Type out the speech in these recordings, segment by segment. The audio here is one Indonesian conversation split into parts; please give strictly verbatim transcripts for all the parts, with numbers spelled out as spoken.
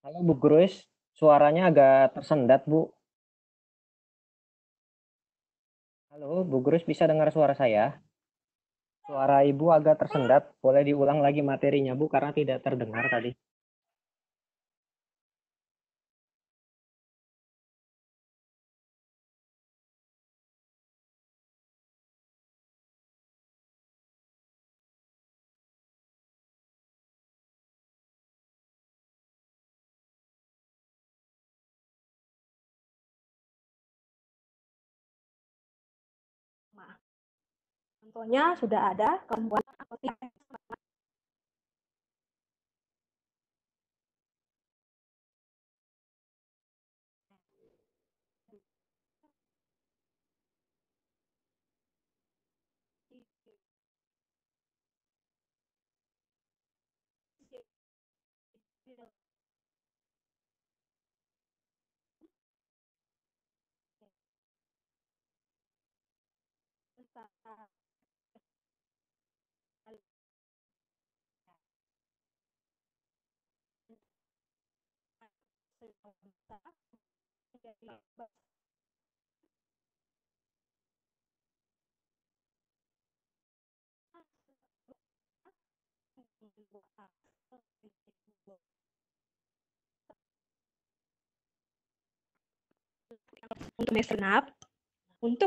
Halo Bu Gruis, suaranya agak tersendat Bu. Halo Bu Gruis, bisa dengar suara saya? Suara Ibu agak tersendat, boleh diulang lagi materinya Bu karena tidak terdengar tadi. Contohnya sudah ada kemampuan atau tidak. Untuk senap, untuk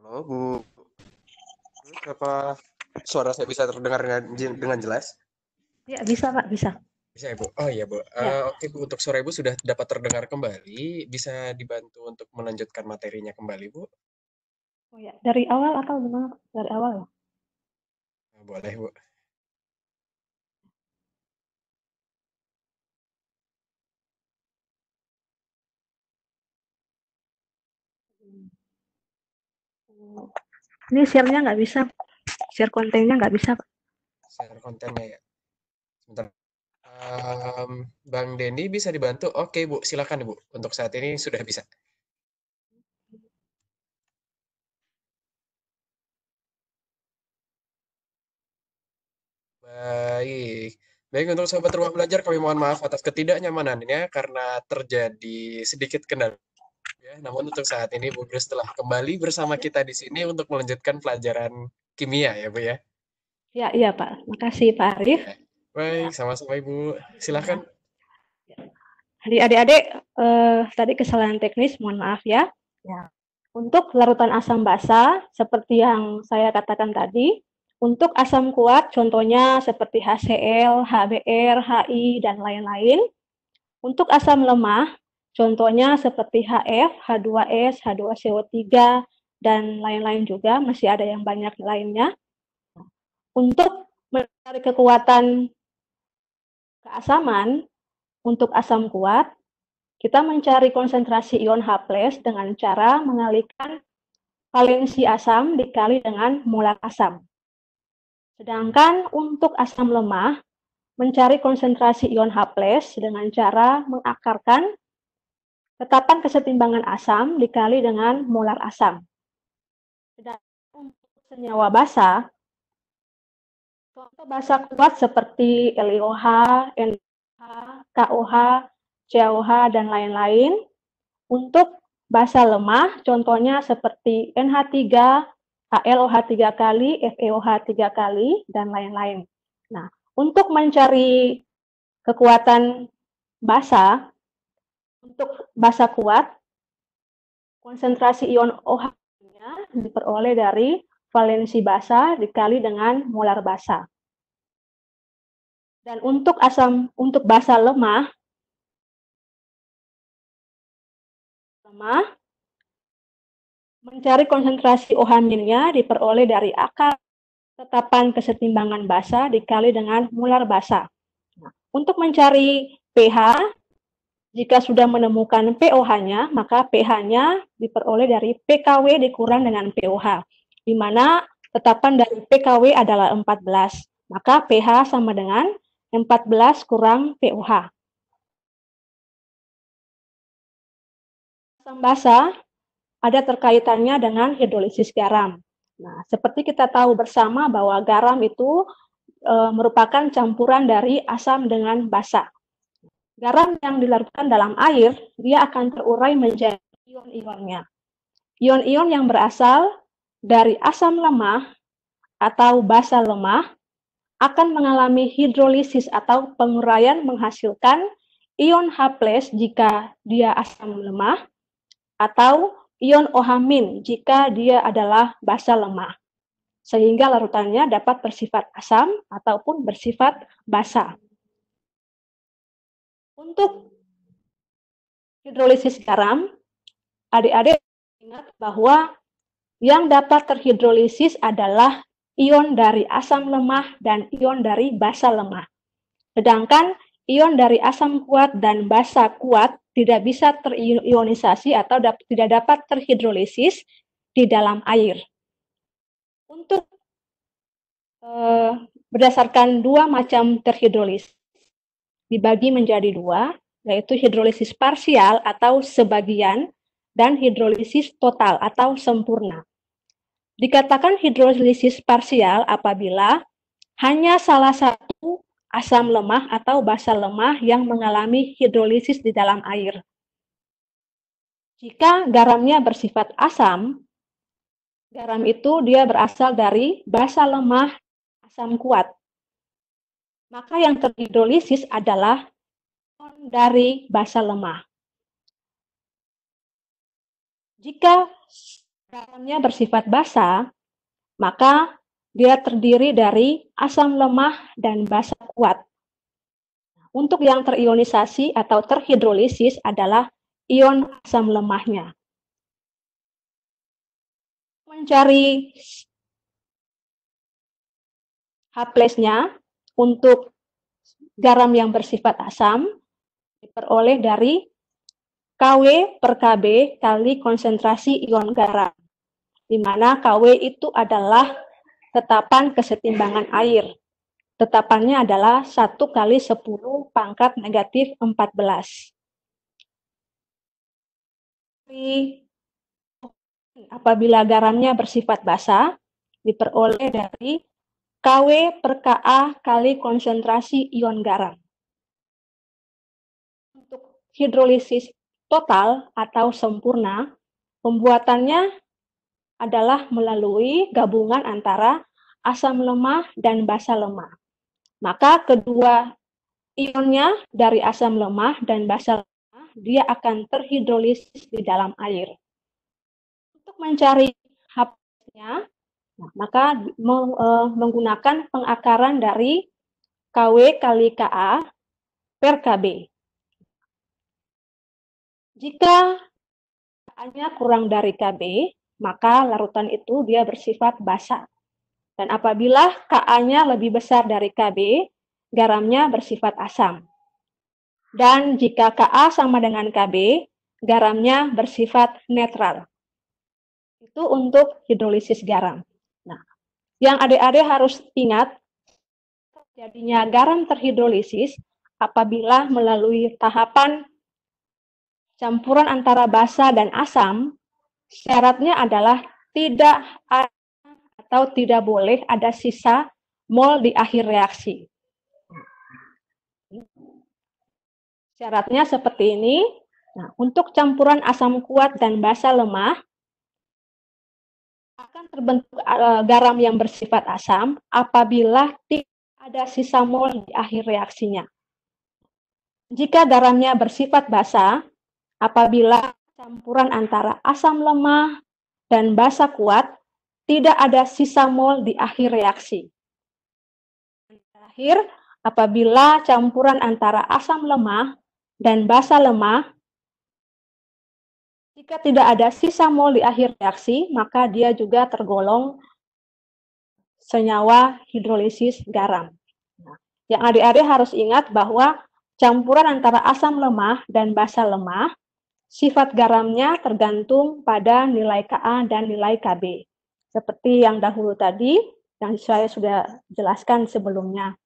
Halo, Bu. Terus apa suara saya bisa terdengar dengan, dengan jelas? Ya, bisa, Pak, bisa. Bisa ya, Bu? Oh iya, Bu. Ya. Eh, oke, Bu. Untuk suara Ibu sudah dapat terdengar kembali. Bisa dibantu untuk melanjutkan materinya kembali, Bu? Oh ya, dari awal atau gimana? Dari awal ya? Nah, boleh, Bu. Ini share-nya nggak bisa. Share kontennya nggak bisa, Pak. Share kontennya ya. Sebentar. Em, Bang Dendi bisa dibantu? Oke, Bu. Silakan, Bu. Untuk saat ini sudah bisa. Baik. Baik, untuk sahabat rumah belajar, kami mohon maaf atas ketidaknyamanannya karena terjadi sedikit kendala. Ya, namun untuk saat ini Bu Grace telah kembali bersama kita di sini untuk melanjutkan pelajaran kimia ya, Bu ya. Ya, iya, Pak. Makasih, Pak Arif. Ya. Baik, sama-sama Ibu. Silakan. Jadi adik-adik, eh, tadi kesalahan teknis, mohon maaf ya. Ya. Untuk larutan asam basa, seperti yang saya katakan tadi, untuk asam kuat, contohnya seperti HCl, HBr, HI, dan lain-lain. Untuk asam lemah, contohnya seperti HF, H2S, H dua C O tiga, dan lain-lain juga, masih ada yang banyak lainnya. Untuk mencari kekuatan keasaman, untuk asam kuat, kita mencari konsentrasi ion H plus dengan cara mengalihkan valensi asam dikali dengan molar asam. Sedangkan untuk asam lemah, mencari konsentrasi ion H plus dengan cara mengakarkan tetapan kesetimbangan asam dikali dengan molar asam. Sedangkan untuk senyawa basa, contoh basa kuat seperti L I O H, N H, K O H, C O H, dan lain-lain. Untuk basa lemah, contohnya seperti N H tiga, H L O H tiga kali, F E O H tiga kali, dan lain-lain. Nah, untuk mencari kekuatan basa, untuk basa kuat, konsentrasi ion OH-nya diperoleh dari valensi basa dikali dengan molar basa. Dan untuk asam untuk basa lemah, lemah mencari konsentrasi OH-nya diperoleh dari akar tetapan kesetimbangan basa dikali dengan molar basa. Nah, untuk mencari pH, jika sudah menemukan pOH-nya, maka pH-nya diperoleh dari P K W dikurang dengan pOH, di mana tetapan dari P K W adalah empat belas. Maka pH sama dengan empat belas kurang pOH. Asam basa ada terkaitannya dengan hidrolisis garam. Nah, seperti kita tahu bersama bahwa garam itu e, merupakan campuran dari asam dengan basa. Garam yang dilarutkan dalam air, dia akan terurai menjadi ion-ionnya. Ion-ion yang berasal dari asam lemah atau basa lemah akan mengalami hidrolisis atau penguraian menghasilkan ion H plus jika dia asam lemah atau ion OH- jika dia adalah basa lemah. Sehingga larutannya dapat bersifat asam ataupun bersifat basa. Untuk hidrolisis garam, adik-adik ingat bahwa yang dapat terhidrolisis adalah ion dari asam lemah dan ion dari basa lemah. Sedangkan ion dari asam kuat dan basa kuat tidak bisa terionisasi atau dap tidak dapat terhidrolisis di dalam air. Untuk eh, berdasarkan dua macam terhidrolisis, dibagi menjadi dua, yaitu hidrolisis parsial atau sebagian dan hidrolisis total atau sempurna. Dikatakan hidrolisis parsial apabila hanya salah satu asam lemah atau basa lemah yang mengalami hidrolisis di dalam air. Jika garamnya bersifat asam, garam itu dia berasal dari basa lemah asam kuat. Maka yang terhidrolisis adalah ion dari basa lemah. Jika garamnya bersifat basa, maka dia terdiri dari asam lemah dan basa kuat. Untuk yang terionisasi atau terhidrolisis adalah ion asam lemahnya. Mencari H+-nya untuk garam yang bersifat asam diperoleh dari K W per K B kali konsentrasi ion garam, di mana K W itu adalah tetapan kesetimbangan air. Tetapannya adalah satu kali sepuluh pangkat negatif empat belas. Apabila garamnya bersifat basa, diperoleh dari K W per Ka kali konsentrasi ion garam. Untuk hidrolisis total atau sempurna, pembuatannya adalah melalui gabungan antara asam lemah dan basa lemah. Maka kedua ionnya dari asam lemah dan basa lemah, dia akan terhidrolisis di dalam air. Untuk mencari H+-nya, nah, maka menggunakan pengakaran dari K W kali Ka per Kb. Jika Ka-nya kurang dari Kb, maka larutan itu dia bersifat basa. Dan apabila Ka-nya lebih besar dari Kb, garamnya bersifat asam. Dan jika Ka sama dengan Kb, garamnya bersifat netral. Itu untuk hidrolisis garam. Nah, yang adik-adik harus ingat, terjadinya garam terhidrolisis apabila melalui tahapan campuran antara basa dan asam, syaratnya adalah tidak ada atau tidak boleh ada sisa mol di akhir reaksi. Syaratnya seperti ini. Nah, untuk campuran asam kuat dan basa lemah, akan terbentuk uh, garam yang bersifat asam apabila tidak ada sisa mol di akhir reaksinya. Jika garamnya bersifat basa, apabila campuran antara asam lemah dan basa kuat, tidak ada sisa mol di akhir reaksi. Terakhir, apabila campuran antara asam lemah dan basa lemah, jika tidak ada sisa mol di akhir reaksi, maka dia juga tergolong senyawa hidrolisis garam. Nah, yang adik-adik harus ingat bahwa campuran antara asam lemah dan basa lemah, sifat garamnya tergantung pada nilai Ka dan nilai Kb. Seperti yang dahulu tadi, yang saya sudah jelaskan sebelumnya.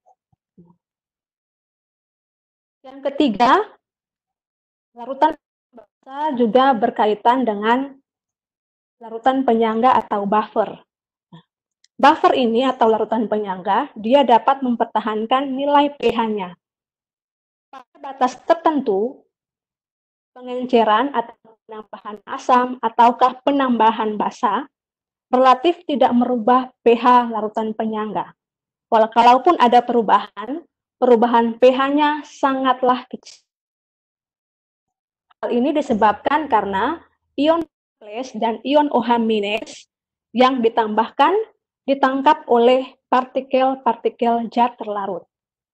Yang ketiga, larutan basa juga berkaitan dengan larutan penyangga atau buffer. Buffer ini atau larutan penyangga, dia dapat mempertahankan nilai pH-nya. Pada batas tertentu, pengenceran atau penambahan asam ataukah penambahan basa relatif tidak merubah pH larutan penyangga. Kalaupun ada perubahan, perubahan pH-nya sangatlah kecil. Hal ini disebabkan karena ion H+ dan ion OH- yang ditambahkan ditangkap oleh partikel-partikel zat terlarut.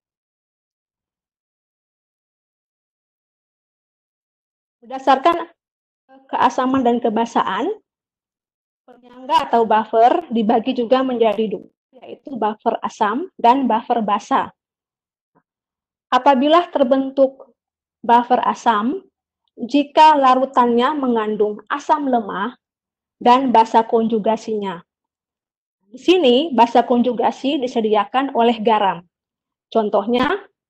Berdasarkan keasaman dan kebasaan, penyangga atau buffer dibagi juga menjadi dua, yaitu buffer asam dan buffer basa. Apabila terbentuk buffer asam, jika larutannya mengandung asam lemah dan basa konjugasinya. Di sini basa konjugasi disediakan oleh garam. Contohnya,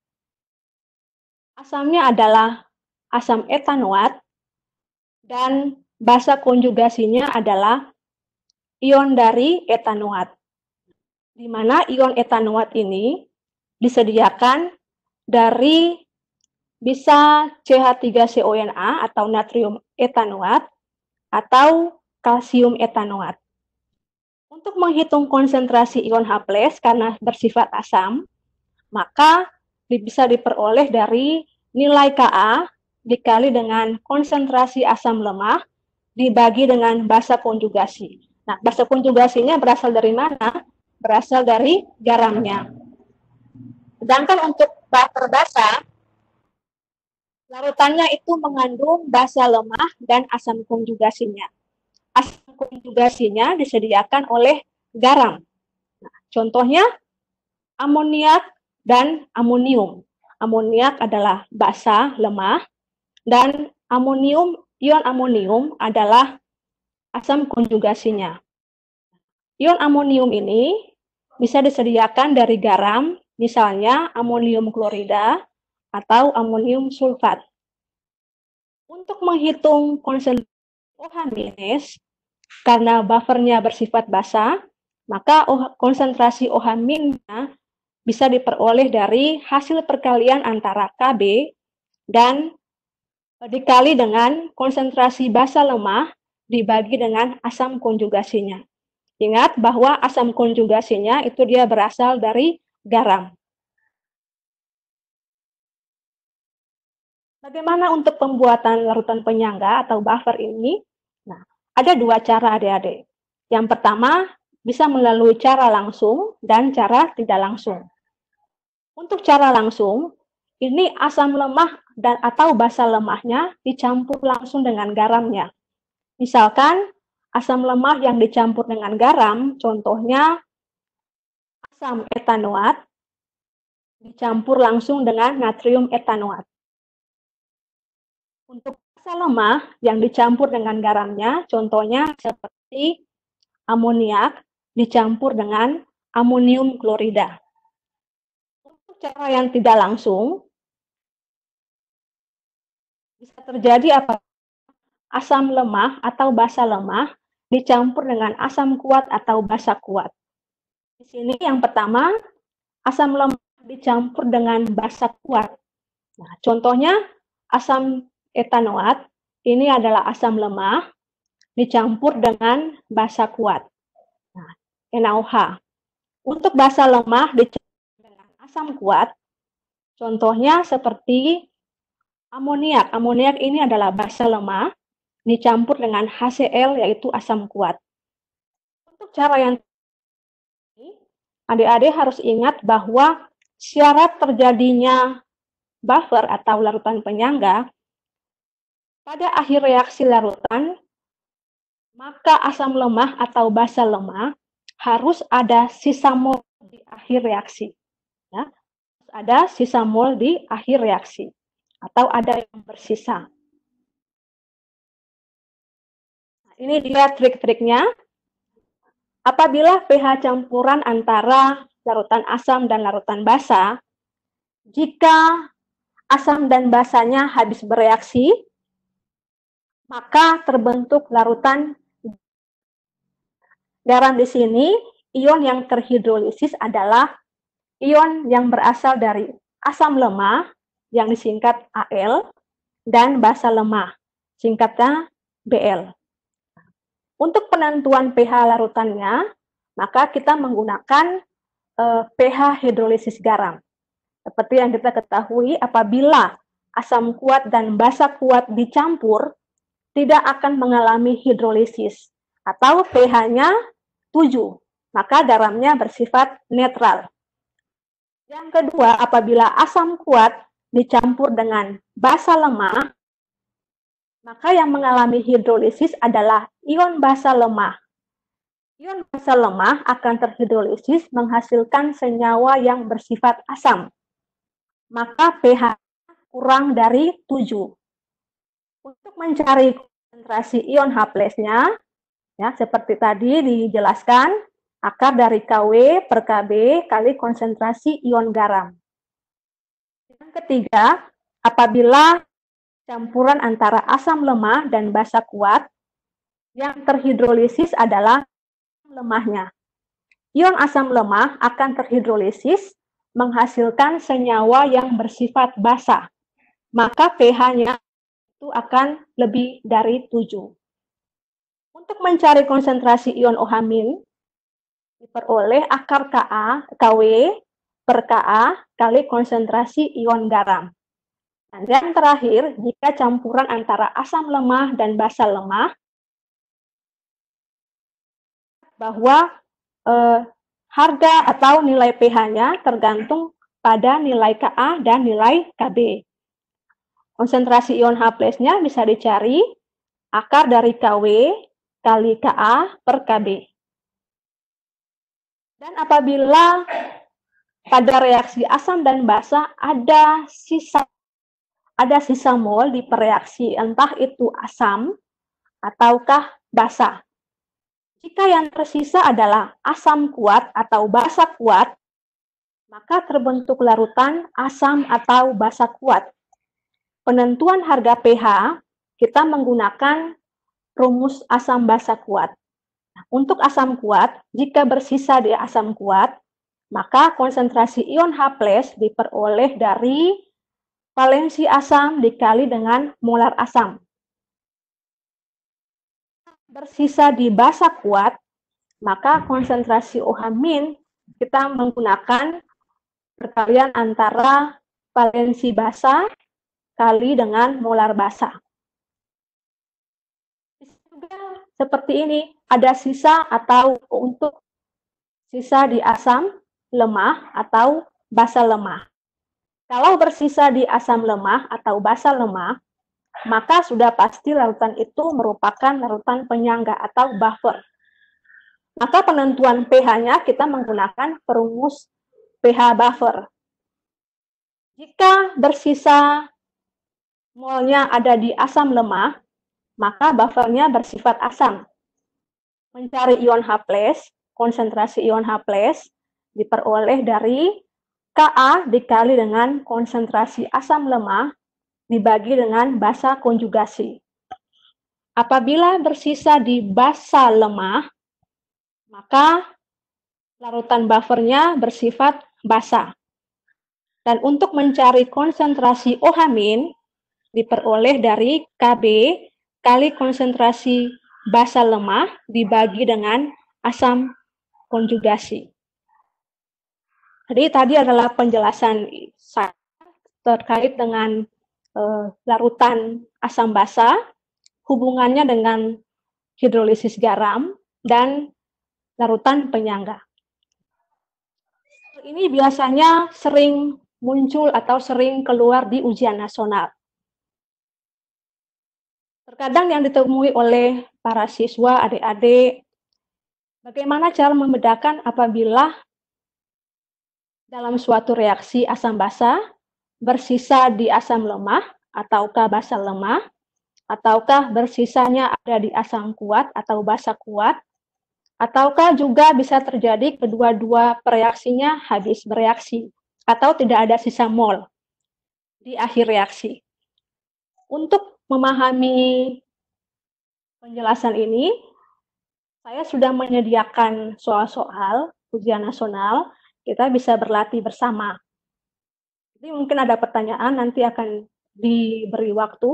asamnya adalah asam etanoat dan basa konjugasinya adalah ion dari etanoat. Di mana ion etanoat ini disediakan dari bisa C H tiga C O N A atau natrium etanoat atau kalsium etanoat. Untuk menghitung konsentrasi ion H+ karena bersifat asam, maka bisa diperoleh dari nilai Ka dikali dengan konsentrasi asam lemah dibagi dengan basa konjugasi. Nah, basa konjugasinya berasal dari mana? Berasal dari garamnya. Sedangkan untuk buffer basa, larutannya itu mengandung basa lemah dan asam konjugasinya. Asam konjugasinya disediakan oleh garam. Nah, contohnya amoniak dan amonium. Amoniak adalah basa lemah dan amonium, ion amonium adalah asam konjugasinya. Ion amonium ini bisa disediakan dari garam, misalnya amonium klorida atau amonium sulfat. Untuk menghitung konsentrasi OH-, karena buffernya bersifat basa, maka konsentrasi OH- bisa diperoleh dari hasil perkalian antara K B dan dikali dengan konsentrasi basa lemah dibagi dengan asam konjugasinya. Ingat bahwa asam konjugasinya itu dia berasal dari garam. Bagaimana untuk pembuatan larutan penyangga atau buffer ini? Nah, ada dua cara adik-adik. Yang pertama, bisa melalui cara langsung dan cara tidak langsung. Untuk cara langsung, ini asam lemah dan atau basa lemahnya dicampur langsung dengan garamnya. Misalkan, asam lemah yang dicampur dengan garam, contohnya asam etanoat, dicampur langsung dengan natrium etanoat. Untuk basa lemah yang dicampur dengan garamnya, contohnya seperti amoniak, dicampur dengan amonium klorida. Untuk cara yang tidak langsung, bisa terjadi apa? Asam lemah atau basa lemah dicampur dengan asam kuat atau basa kuat. Di sini yang pertama, asam lemah dicampur dengan basa kuat. Nah, contohnya asam etanoat, ini adalah asam lemah dicampur dengan basa kuat. Nah, N A O H. Untuk basa lemah dicampur dengan asam kuat, contohnya seperti amoniak. Amoniak ini adalah basa lemah dicampur dengan H C l yaitu asam kuat. Untuk cara yang ini, adik-adik harus ingat bahwa syarat terjadinya buffer atau larutan penyangga pada akhir reaksi larutan, maka asam lemah atau basa lemah harus ada sisa mol di akhir reaksi. Ya, ada sisa mol di akhir reaksi atau ada yang bersisa. Ini dia trik-triknya. Apabila pH campuran antara larutan asam dan larutan basa, jika asam dan basanya habis bereaksi, maka terbentuk larutan garam. Di sini, ion yang terhidrolisis adalah ion yang berasal dari asam lemah yang disingkat A L dan basa lemah, singkatnya B L. Untuk penentuan pH larutannya, maka kita menggunakan eh, pH hidrolisis garam. Seperti yang kita ketahui, apabila asam kuat dan basa kuat dicampur, tidak akan mengalami hidrolisis atau pH-nya tujuh, maka garamnya bersifat netral. Yang kedua, apabila asam kuat dicampur dengan basa lemah, maka yang mengalami hidrolisis adalah ion basa lemah. Ion basa lemah akan terhidrolisis menghasilkan senyawa yang bersifat asam. Maka pH kurang dari tujuh. Untuk mencari konsentrasi ion H+-nya, ya, seperti tadi dijelaskan, akar dari K W per K B kali konsentrasi ion garam. Yang ketiga, apabila campuran antara asam lemah dan basa kuat, yang terhidrolisis adalah lemahnya. Ion asam lemah akan terhidrolisis menghasilkan senyawa yang bersifat basa, maka pH-nya itu akan lebih dari tujuh. Untuk mencari konsentrasi ion OH- diperoleh akar Ka, K W per Ka kali konsentrasi ion garam. Dan yang terakhir, jika campuran antara asam lemah dan basa lemah, bahwa eh, harga atau nilai pH-nya tergantung pada nilai Ka dan nilai Kb. Konsentrasi ion H+-nya bisa dicari akar dari Kw kali Ka per Kb. Dan apabila pada reaksi asam dan basa ada sisa ada sisa mol di pereaksi, entah itu asam ataukah basa. Jika yang tersisa adalah asam kuat atau basa kuat, maka terbentuk larutan asam atau basa kuat. Penentuan harga pH kita menggunakan rumus asam basa kuat. Untuk asam kuat, jika bersisa di asam kuat, maka konsentrasi ion H+ diperoleh dari valensi asam dikali dengan molar asam. Bersisa di basa kuat, maka konsentrasi OH- kita menggunakan perkalian antara valensi basa kali dengan molar basa. Juga seperti ini, ada sisa atau untuk sisa di asam lemah atau basa lemah. Kalau bersisa di asam lemah atau basa lemah, maka sudah pasti larutan itu merupakan larutan penyangga atau buffer. Maka penentuan pH-nya kita menggunakan perumus pH buffer. Jika bersisa molnya ada di asam lemah, maka buffernya bersifat asam. Mencari ion H+, konsentrasi ion H+, diperoleh dari Ka dikali dengan konsentrasi asam lemah dibagi dengan basa konjugasi. Apabila bersisa di basa lemah, maka larutan buffernya bersifat basa. Dan untuk mencari konsentrasi OH- diperoleh dari Kb kali konsentrasi basa lemah dibagi dengan asam konjugasi. Jadi tadi adalah penjelasan saya terkait dengan eh, larutan asam basa, hubungannya dengan hidrolisis garam, dan larutan penyangga. Ini biasanya sering muncul atau sering keluar di ujian nasional. Terkadang yang ditemui oleh para siswa, adik-adik, bagaimana cara membedakan apabila dalam suatu reaksi asam basa bersisa di asam lemah ataukah basa lemah, ataukah bersisanya ada di asam kuat atau basa kuat, ataukah juga bisa terjadi kedua-dua reaksinya habis bereaksi atau tidak ada sisa mol di akhir reaksi. Untuk memahami penjelasan ini, saya sudah menyediakan soal-soal ujian nasional, kita bisa berlatih bersama. Jadi mungkin ada pertanyaan, nanti akan diberi waktu.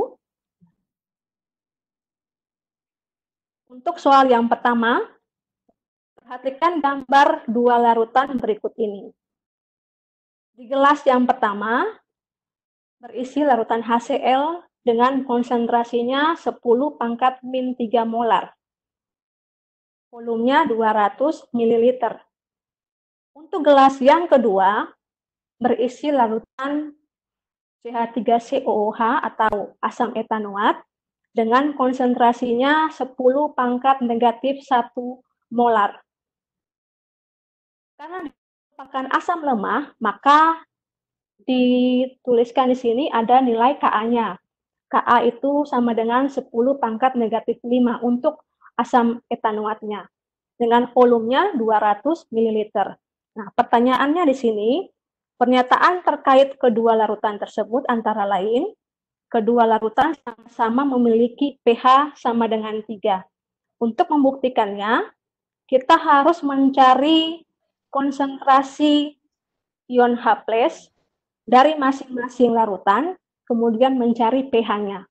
Untuk soal yang pertama, perhatikan gambar dua larutan berikut ini. Di gelas yang pertama, berisi larutan HCl dengan konsentrasinya sepuluh pangkat min tiga molar. Volumenya dua ratus mililiter. Untuk gelas yang kedua, berisi larutan C H tiga C O O H atau asam etanoat dengan konsentrasinya sepuluh pangkat negatif satu molar. Karena merupakan asam lemah, maka dituliskan di sini ada nilai Ka-nya. Ka itu sama dengan sepuluh pangkat negatif lima untuk asam etanoatnya. Dengan volumenya dua ratus mililiter. Nah, pertanyaannya di sini, pernyataan terkait kedua larutan tersebut antara lain, kedua larutan sama-sama memiliki pH sama dengan tiga. Untuk membuktikannya, kita harus mencari konsentrasi ion H+ dari masing-masing larutan, kemudian mencari pH-nya.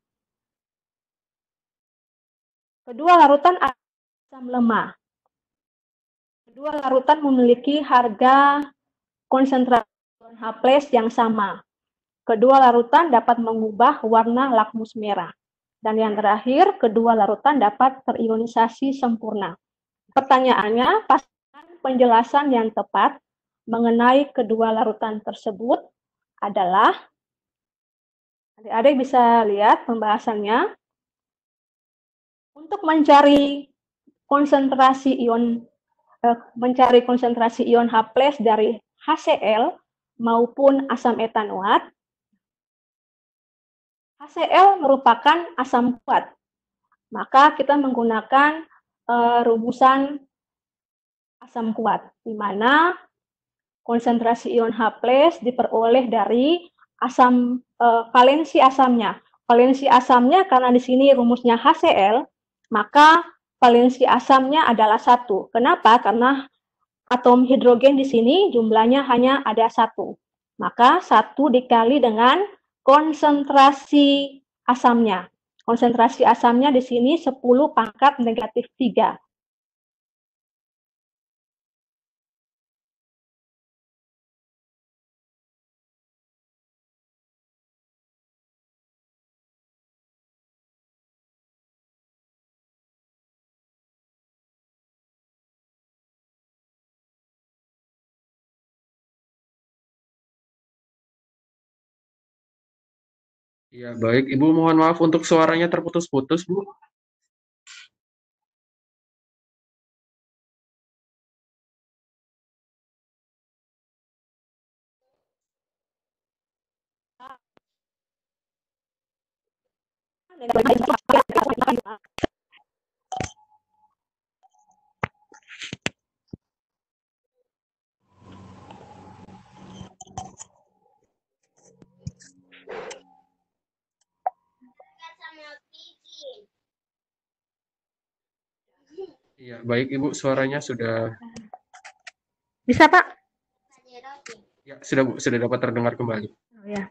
Kedua larutan asam lemah. Kedua larutan memiliki harga konsentrasi ion H+ yang sama. Kedua larutan dapat mengubah warna lakmus merah. Dan yang terakhir, kedua larutan dapat terionisasi sempurna. Pertanyaannya, pastikan penjelasan yang tepat mengenai kedua larutan tersebut adalah, adik-adik bisa lihat pembahasannya, untuk mencari konsentrasi ion eh, mencari konsentrasi ion H plus dari HCl maupun asam etanoat. HCl merupakan asam kuat, maka kita menggunakan uh, rumusan asam kuat, di mana konsentrasi ion H plus diperoleh dari asam uh, valensi asamnya. Valensi asamnya karena di sini rumusnya HCl, maka valensi asamnya adalah satu. Kenapa? Karena atom hidrogen di sini jumlahnya hanya ada satu. Maka satu dikali dengan konsentrasi asamnya. Konsentrasi asamnya di sini sepuluh pangkat negatif tiga. Ya, baik. Ibu mohon maaf untuk suaranya terputus-putus, Bu. Iya, baik Ibu, suaranya sudah Bisa, Pak? ya sudah Bu, sudah dapat terdengar kembali. Oh, ya.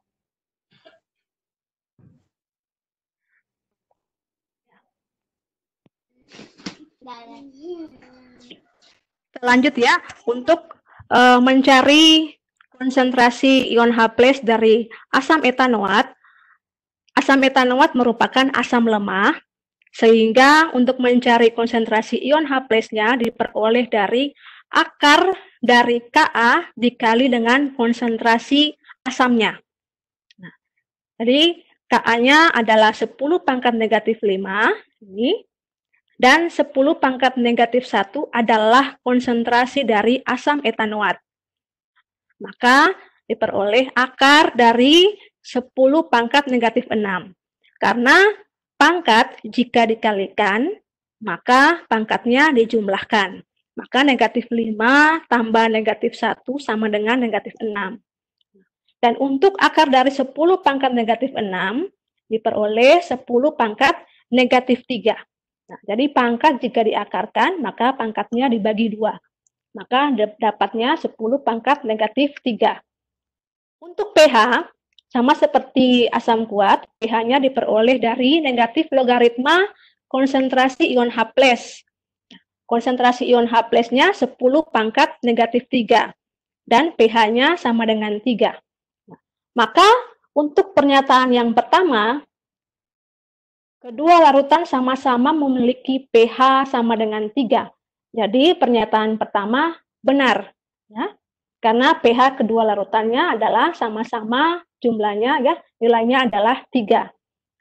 Lanjut ya, untuk uh, mencari konsentrasi ion H plus dari asam etanoat. Asam etanoat merupakan asam lemah, sehingga untuk mencari konsentrasi ion H plus-nya diperoleh dari akar dari Ka dikali dengan konsentrasi asamnya. Nah, jadi Ka-nya adalah sepuluh pangkat negatif lima, ini, dan sepuluh pangkat negatif satu adalah konsentrasi dari asam etanoat. Maka diperoleh akar dari sepuluh pangkat negatif enam. Karena pangkat jika dikalikan, maka pangkatnya dijumlahkan. Maka negatif lima tambah negatif satu sama dengan negatif enam. Dan untuk akar dari sepuluh pangkat negatif enam, diperoleh sepuluh pangkat negatif tiga. Nah, jadi pangkat jika diakarkan, maka pangkatnya dibagi dua. Maka dapatnya sepuluh pangkat negatif tiga. Untuk pH, sama seperti asam kuat, pH-nya diperoleh dari negatif logaritma konsentrasi ion H plus. Konsentrasi ion H plus-nya sepuluh pangkat negatif tiga. Dan pH-nya sama dengan tiga. Maka untuk pernyataan yang pertama, kedua larutan sama-sama memiliki pH sama dengan tiga. Jadi pernyataan pertama benar, ya, karena pH kedua larutannya adalah sama-sama jumlahnya, ya, nilainya adalah tiga.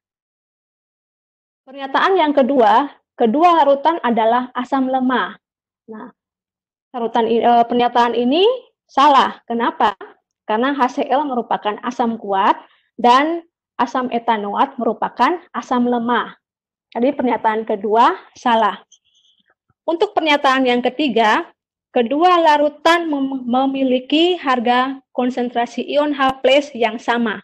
Pernyataan yang kedua, kedua larutan adalah asam lemah. Nah, larutan e, pernyataan ini salah. Kenapa? Karena HCl merupakan asam kuat dan asam etanoat merupakan asam lemah. Jadi pernyataan kedua salah. Untuk pernyataan yang ketiga, kedua larutan mem memiliki harga konsentrasi ion H plus yang sama.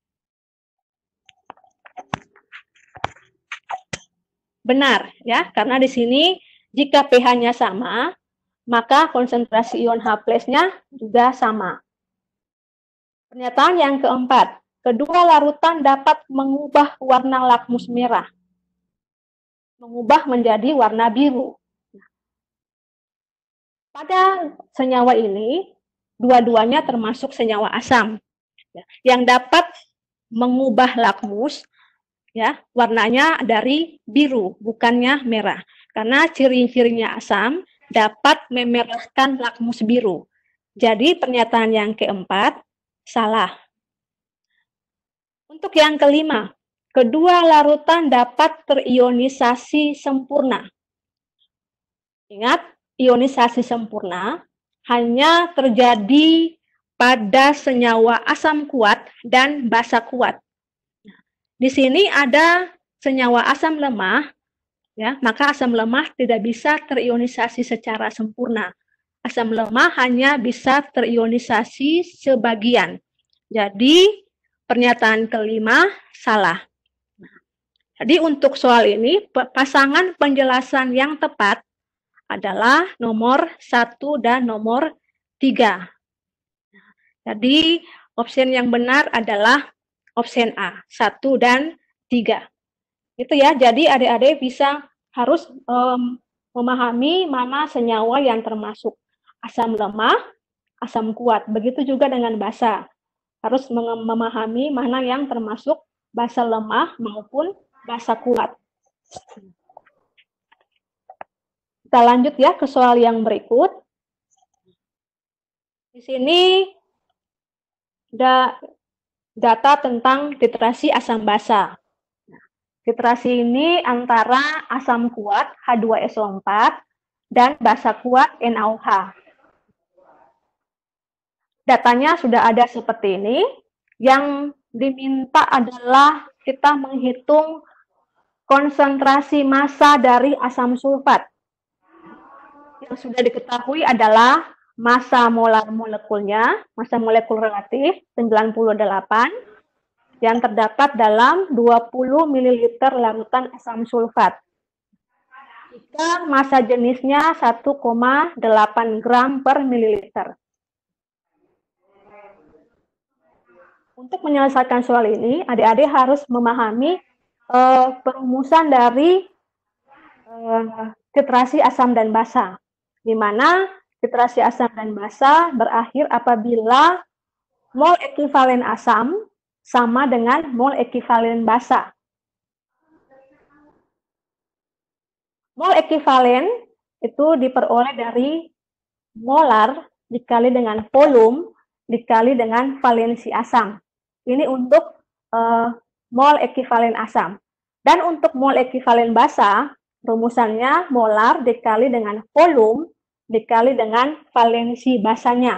Benar, ya, karena di sini jika pH-nya sama, maka konsentrasi ion H plus-nya juga sama. Pernyataan yang keempat, kedua larutan dapat mengubah warna lakmus merah, mengubah menjadi warna biru. Pada senyawa ini, dua-duanya termasuk senyawa asam, ya, yang dapat mengubah lakmus, ya, warnanya dari biru, bukannya merah. karena ciri-cirinya asam dapat memerahkan lakmus biru. Jadi pernyataan yang keempat salah. Untuk yang kelima, kedua larutan dapat terionisasi sempurna. Ingat, ionisasi sempurna hanya terjadi pada senyawa asam kuat dan basa kuat. Di sini ada senyawa asam lemah, ya, maka asam lemah tidak bisa terionisasi secara sempurna. Asam lemah hanya bisa terionisasi sebagian. Jadi, pernyataan kelima salah. Jadi, untuk soal ini, pasangan penjelasan yang tepat adalah nomor satu dan nomor tiga. Jadi, opsi yang benar adalah opsi A, satu dan tiga. Itu ya, jadi adik-adik bisa harus um, memahami mana senyawa yang termasuk asam lemah, asam kuat. Begitu juga dengan basa. Harus memahami mana yang termasuk basa lemah maupun basa kuat. Kita lanjut ya ke soal yang berikut. Di sini ada data tentang titrasi asam basa. Titrasi ini antara asam kuat H dua S O empat dan basa kuat N A O H. Datanya sudah ada seperti ini. Yang diminta adalah kita menghitung konsentrasi massa dari asam sulfat. Yang sudah diketahui adalah massa molar molekulnya, massa molekul relatif sembilan puluh delapan, yang terdapat dalam dua puluh mililiter larutan asam sulfat. Jika massa jenisnya satu koma delapan gram per mililiter. Untuk menyelesaikan soal ini, adik-adik harus memahami uh, perumusan dari uh, titrasi asam dan basa, di mana titrasi asam dan basa berakhir apabila mol ekivalen asam sama dengan mol ekivalen basa. Mol ekivalen itu diperoleh dari molar dikali dengan volume dikali dengan valensi asam. Ini untuk uh, mol ekivalen asam. Dan untuk mol ekivalen basa, rumusannya molar dikali dengan volume dikali dengan valensi basanya.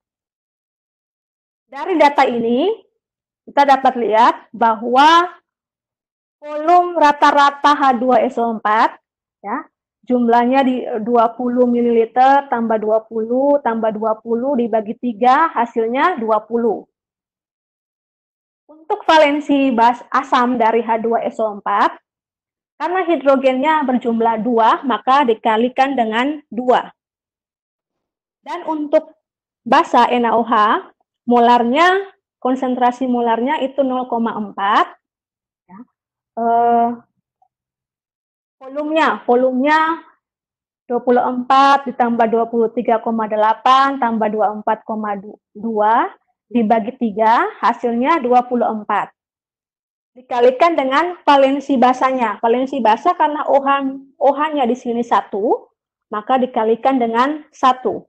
Dari data ini, kita dapat lihat bahwa volume rata-rata H dua S O empat, ya, jumlahnya di dua puluh mililiter tambah dua puluh tambah dua puluh dibagi tiga, hasilnya dua puluh. Untuk valensi bas asam dari H dua S O empat, karena hidrogennya berjumlah dua, maka dikalikan dengan dua. Dan untuk basa N A O H, molarnya, konsentrasi molarnya itu nol koma empat. Ya. Eh, volumenya, volumenya dua puluh empat ditambah dua puluh tiga koma delapan tambah dua puluh empat koma dua dibagi tiga, hasilnya dua puluh empat. Dikalikan dengan valensi basanya. Valensi basa karena OH-nya di sini satu, maka dikalikan dengan satu.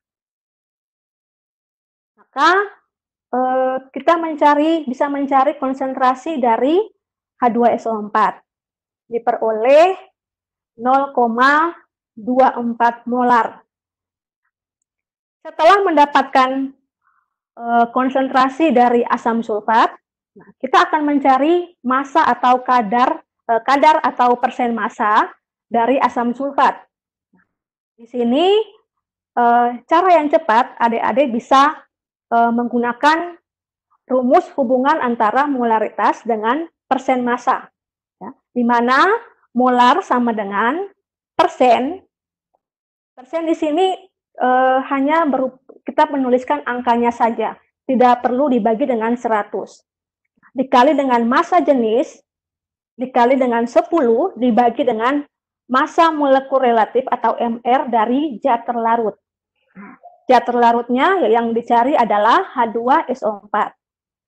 Maka eh, kita mencari bisa mencari konsentrasi dari H dua S O empat. Diperoleh nol koma dua empat molar. Setelah mendapatkan eh, konsentrasi dari asam sulfat, nah, kita akan mencari massa atau kadar eh, kadar atau persen massa dari asam sulfat. Di sini eh, cara yang cepat adik-adik bisa eh, menggunakan rumus hubungan antara molaritas dengan persen massa, ya, di mana molar sama dengan persen. Persen di sini eh, hanya berupa, kita menuliskan angkanya saja, tidak perlu dibagi dengan seratus. Dikali dengan massa jenis, dikali dengan sepuluh, dibagi dengan massa molekul relatif atau M R dari zat terlarut. Zat terlarutnya yang dicari adalah H dua S O empat.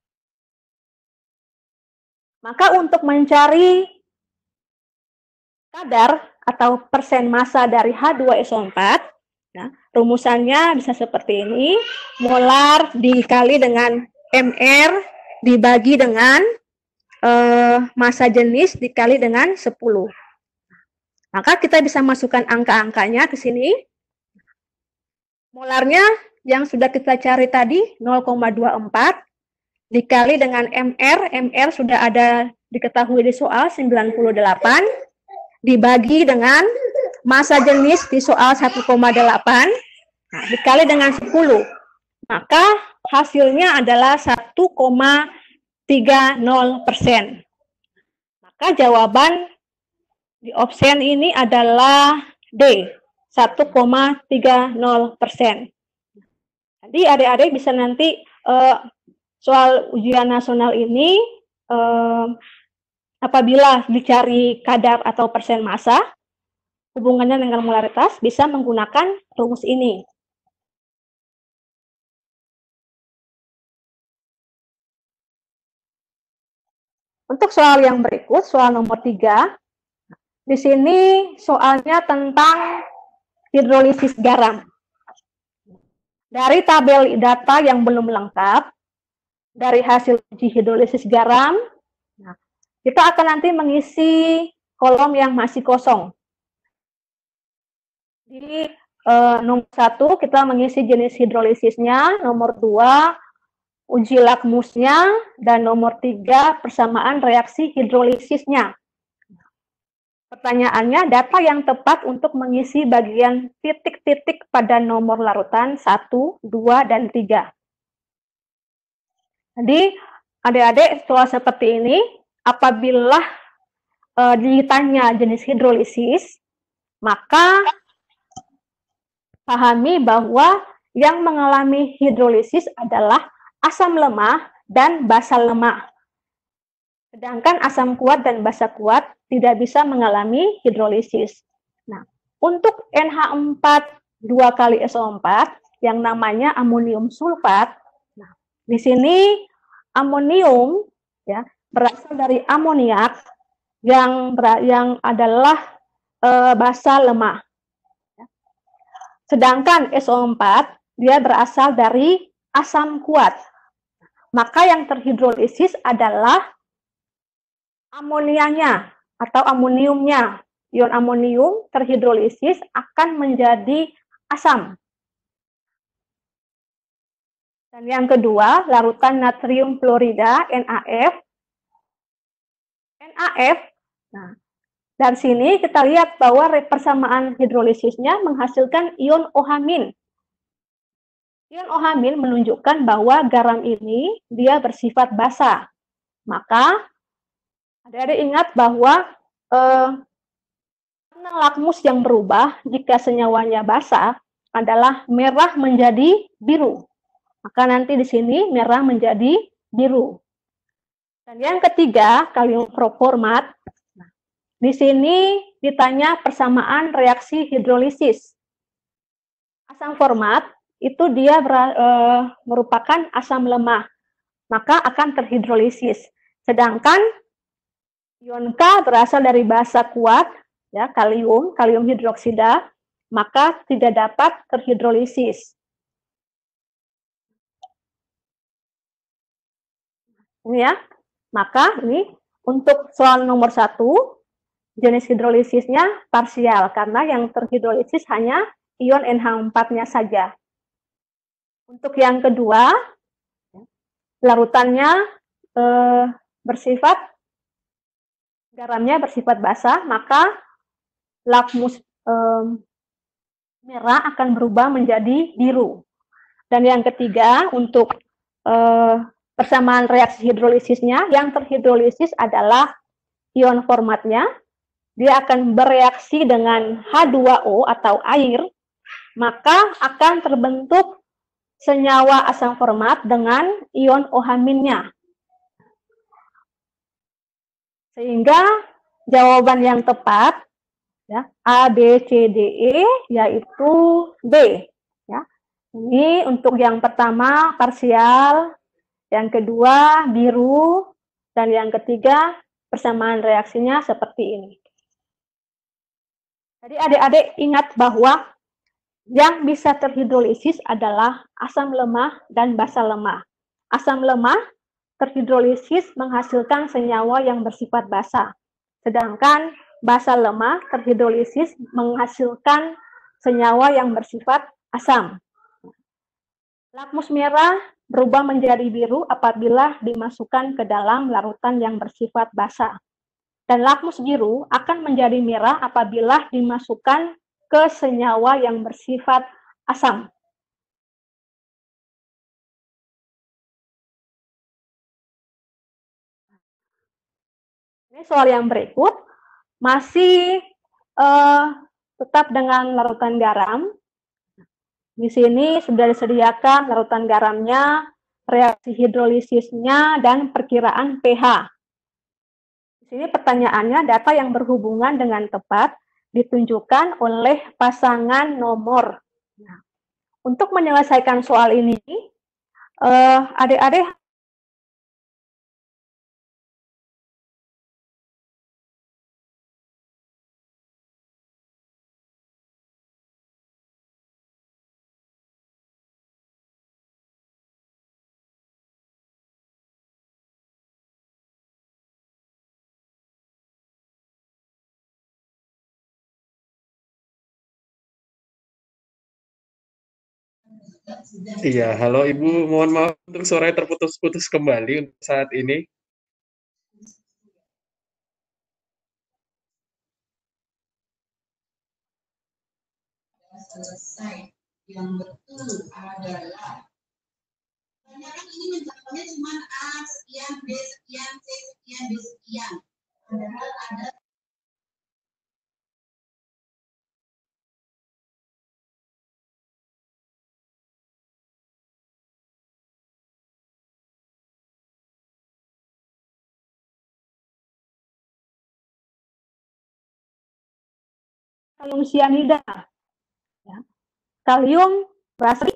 Maka untuk mencari kadar atau persen massa dari H dua S O empat, nah, rumusannya bisa seperti ini, molar dikali dengan M R dibagi dengan eh, massa jenis dikali dengan sepuluh. Maka kita bisa masukkan angka-angkanya ke sini. Molarnya yang sudah kita cari tadi nol koma dua empat dikali dengan M R, M R sudah ada diketahui di soal sembilan puluh delapan, dibagi dengan massa jenis di soal satu koma delapan, nah, dikali dengan sepuluh. Maka hasilnya adalah satu koma tiga nol persen. Maka jawaban di option ini adalah D, satu koma tiga nol persen. Jadi adik-adik bisa nanti uh, soal ujian nasional ini uh, apabila dicari kadar atau persen massa, hubungannya dengan molaritas bisa menggunakan rumus ini. Untuk soal yang berikut, soal nomor tiga, di sini soalnya tentang hidrolisis garam. Dari tabel data yang belum lengkap, dari hasil uji hidrolisis garam, nah, kita akan nanti mengisi kolom yang masih kosong. Jadi eh, nomor satu kita mengisi jenis hidrolisisnya, nomor dua uji lakmusnya, dan nomor tiga persamaan reaksi hidrolisisnya. Pertanyaannya, data yang tepat untuk mengisi bagian titik-titik pada nomor larutan satu, dua, dan tiga. Jadi, adik-adik soal seperti ini, apabila e, ditanya jenis hidrolisis, maka pahami bahwa yang mengalami hidrolisis adalah asam lemah dan basa lemah. Sedangkan asam kuat dan basa kuat tidak bisa mengalami hidrolisis. Nah, untuk N H empat dua kali S O empat yang namanya amonium sulfat, nah, di sini amonium ya berasal dari amoniak yang ber, yang adalah e, basa lemah. Sedangkan S O empat dia berasal dari asam kuat. Maka yang terhidrolisis adalah amonianya atau amoniumnya. Ion amonium terhidrolisis akan menjadi asam. Dan yang kedua, larutan natrium fluorida N A F. N A F, nah, dari sini kita lihat bahwa persamaan hidrolisisnya menghasilkan ion OH-. Ion OH- menunjukkan bahwa garam ini dia bersifat basa. Maka adik-adik ingat bahwa eh, warna lakmus yang berubah jika senyawanya basa adalah merah menjadi biru. Maka nanti di sini merah menjadi biru. Dan yang ketiga, kalium proformat. Nah, di sini ditanya persamaan reaksi hidrolisis. Asam format itu dia ber, e, merupakan asam lemah, maka akan terhidrolisis. Sedangkan ion K berasal dari basa kuat, ya kalium, kalium hidroksida, maka tidak dapat terhidrolisis. Ini ya, maka ini untuk soal nomor satu, jenis hidrolisisnya parsial, karena yang terhidrolisis hanya ion N H empat-nya saja. Untuk yang kedua, larutannya eh, bersifat, garamnya bersifat basa, maka lakmus eh, merah akan berubah menjadi biru. Dan yang ketiga, untuk eh, persamaan reaksi hidrolisisnya, yang terhidrolisis adalah ion formatnya, dia akan bereaksi dengan H dua O atau air, maka akan terbentuk senyawa asam format dengan ion OH-nya. Sehingga jawaban yang tepat ya, A, B, C, D, E yaitu B. Ya. Ini untuk yang pertama parsial, yang kedua biru, dan yang ketiga persamaan reaksinya seperti ini. Jadi adik-adik ingat bahwa yang bisa terhidrolisis adalah asam lemah dan basa lemah. Asam lemah terhidrolisis menghasilkan senyawa yang bersifat basa, sedangkan basa lemah terhidrolisis menghasilkan senyawa yang bersifat asam. Lakmus merah berubah menjadi biru apabila dimasukkan ke dalam larutan yang bersifat basa. Dan lakmus biru akan menjadi merah apabila dimasukkan ke senyawa yang bersifat asam. Ini soal yang berikut, masih uh, tetap dengan larutan garam. Di sini sudah disediakan larutan garamnya, reaksi hidrolisisnya, dan perkiraan pH. Di sini pertanyaannya, data yang berhubungan dengan tepat ditunjukkan oleh pasangan nomor. Nah, untuk menyelesaikan soal ini, adik-adik uh, Iya, halo Ibu, mohon maaf untuk suaranya terputus-putus kembali untuk saat ini. Selesai. Yang betul adalah kebanyakan ini mencapai cuma A sekian, B sekian, C sekian, D sekian. Padahal ada kalium sianida. Ya. Kalium berasal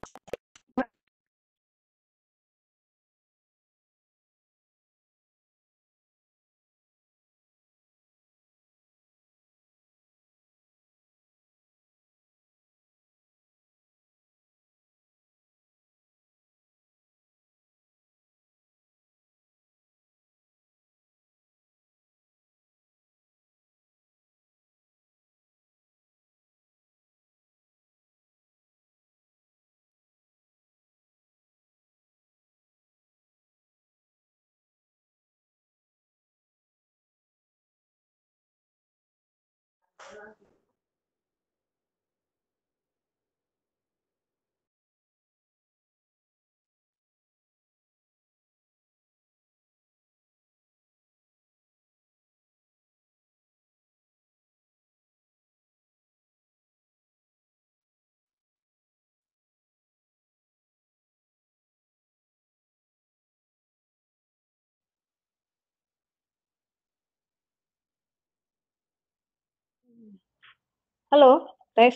Halo, tes.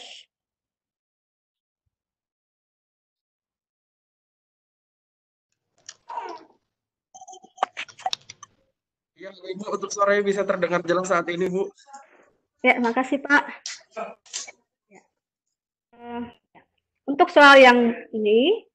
Iya, Ibu, untuk suaranya bisa terdengar jelas saat ini, Bu. Ya, makasih Pak. Ya. Uh, untuk soal yang ini,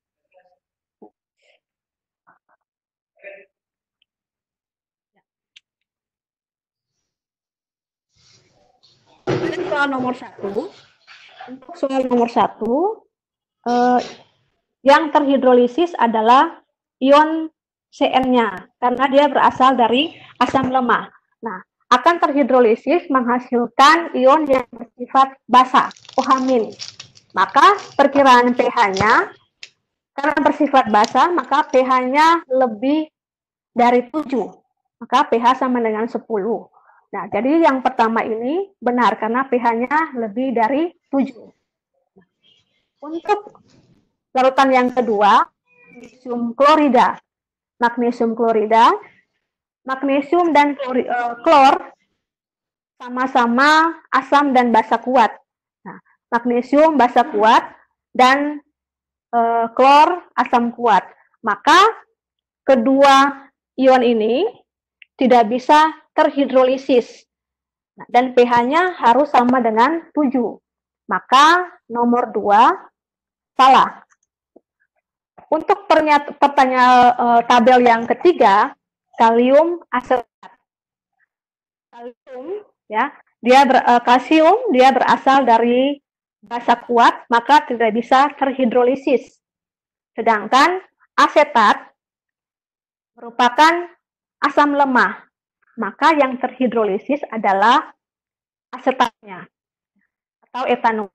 soal nomor satu. Untuk soal nomor satu, uh, yang terhidrolisis adalah ion C N-nya, karena dia berasal dari asam lemah. Nah, akan terhidrolisis menghasilkan ion yang bersifat basa, OH-. Maka perkiraan pH-nya, karena bersifat basa, maka pH-nya lebih dari tujuh. Maka pH sama dengan sepuluh. Nah, jadi yang pertama ini benar, karena pH-nya lebih dari tujuh. Untuk larutan yang kedua, magnesium klorida. Magnesium klorida, magnesium dan klori, uh, klor sama-sama asam dan basa kuat. Nah, magnesium basa kuat dan uh, klor asam kuat. Maka kedua ion ini tidak bisa terhidrolisis. Nah, dan pH-nya harus sama dengan tujuh. Maka nomor dua salah. Untuk pertanyaan e, tabel yang ketiga, kalium asetat. Kalium ya, dia ber, e, kalsium dia berasal dari basa kuat, maka tidak bisa terhidrolisis. Sedangkan asetat merupakan asam lemah, maka yang terhidrolisis adalah asetatnya atau etanol.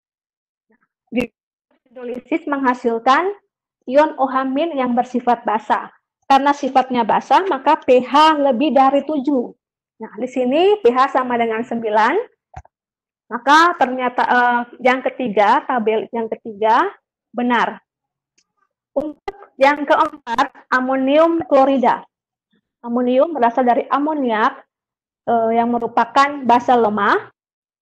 Hidrolisis menghasilkan ion OH- yang bersifat basa. Karena sifatnya basa, maka pH lebih dari tujuh. Nah, di sini pH sama dengan sembilan. Maka ternyata eh, yang ketiga, tabel yang ketiga benar. Untuk yang keempat, amonium klorida. Amonium berasal dari amoniak eh, yang merupakan basa lemah.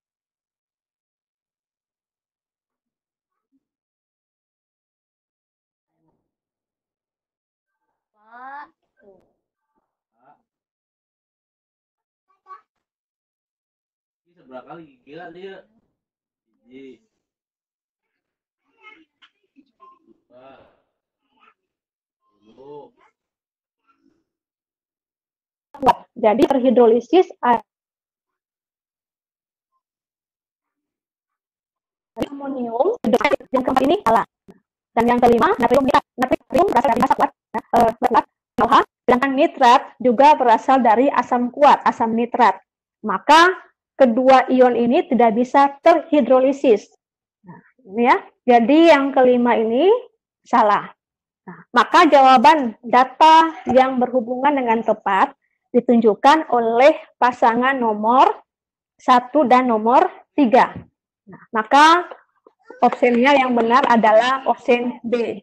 Seberapa kali gila dia? Ji. Dua. Jadi terhidrolisis amonium, yang keempat ini salah. Dan yang kelima, natrium nitrat. Natrium berasal dari asam kuat, ya, uh, N O H. Sedangkan nitrat juga berasal dari asam kuat, asam nitrat. Maka kedua ion ini tidak bisa terhidrolisis. Nah, ini ya. Jadi yang kelima ini salah. Nah, maka jawaban data yang berhubungan dengan tepat ditunjukkan oleh pasangan nomor satu dan nomor tiga. Nah, maka opsinya yang benar adalah opsi B.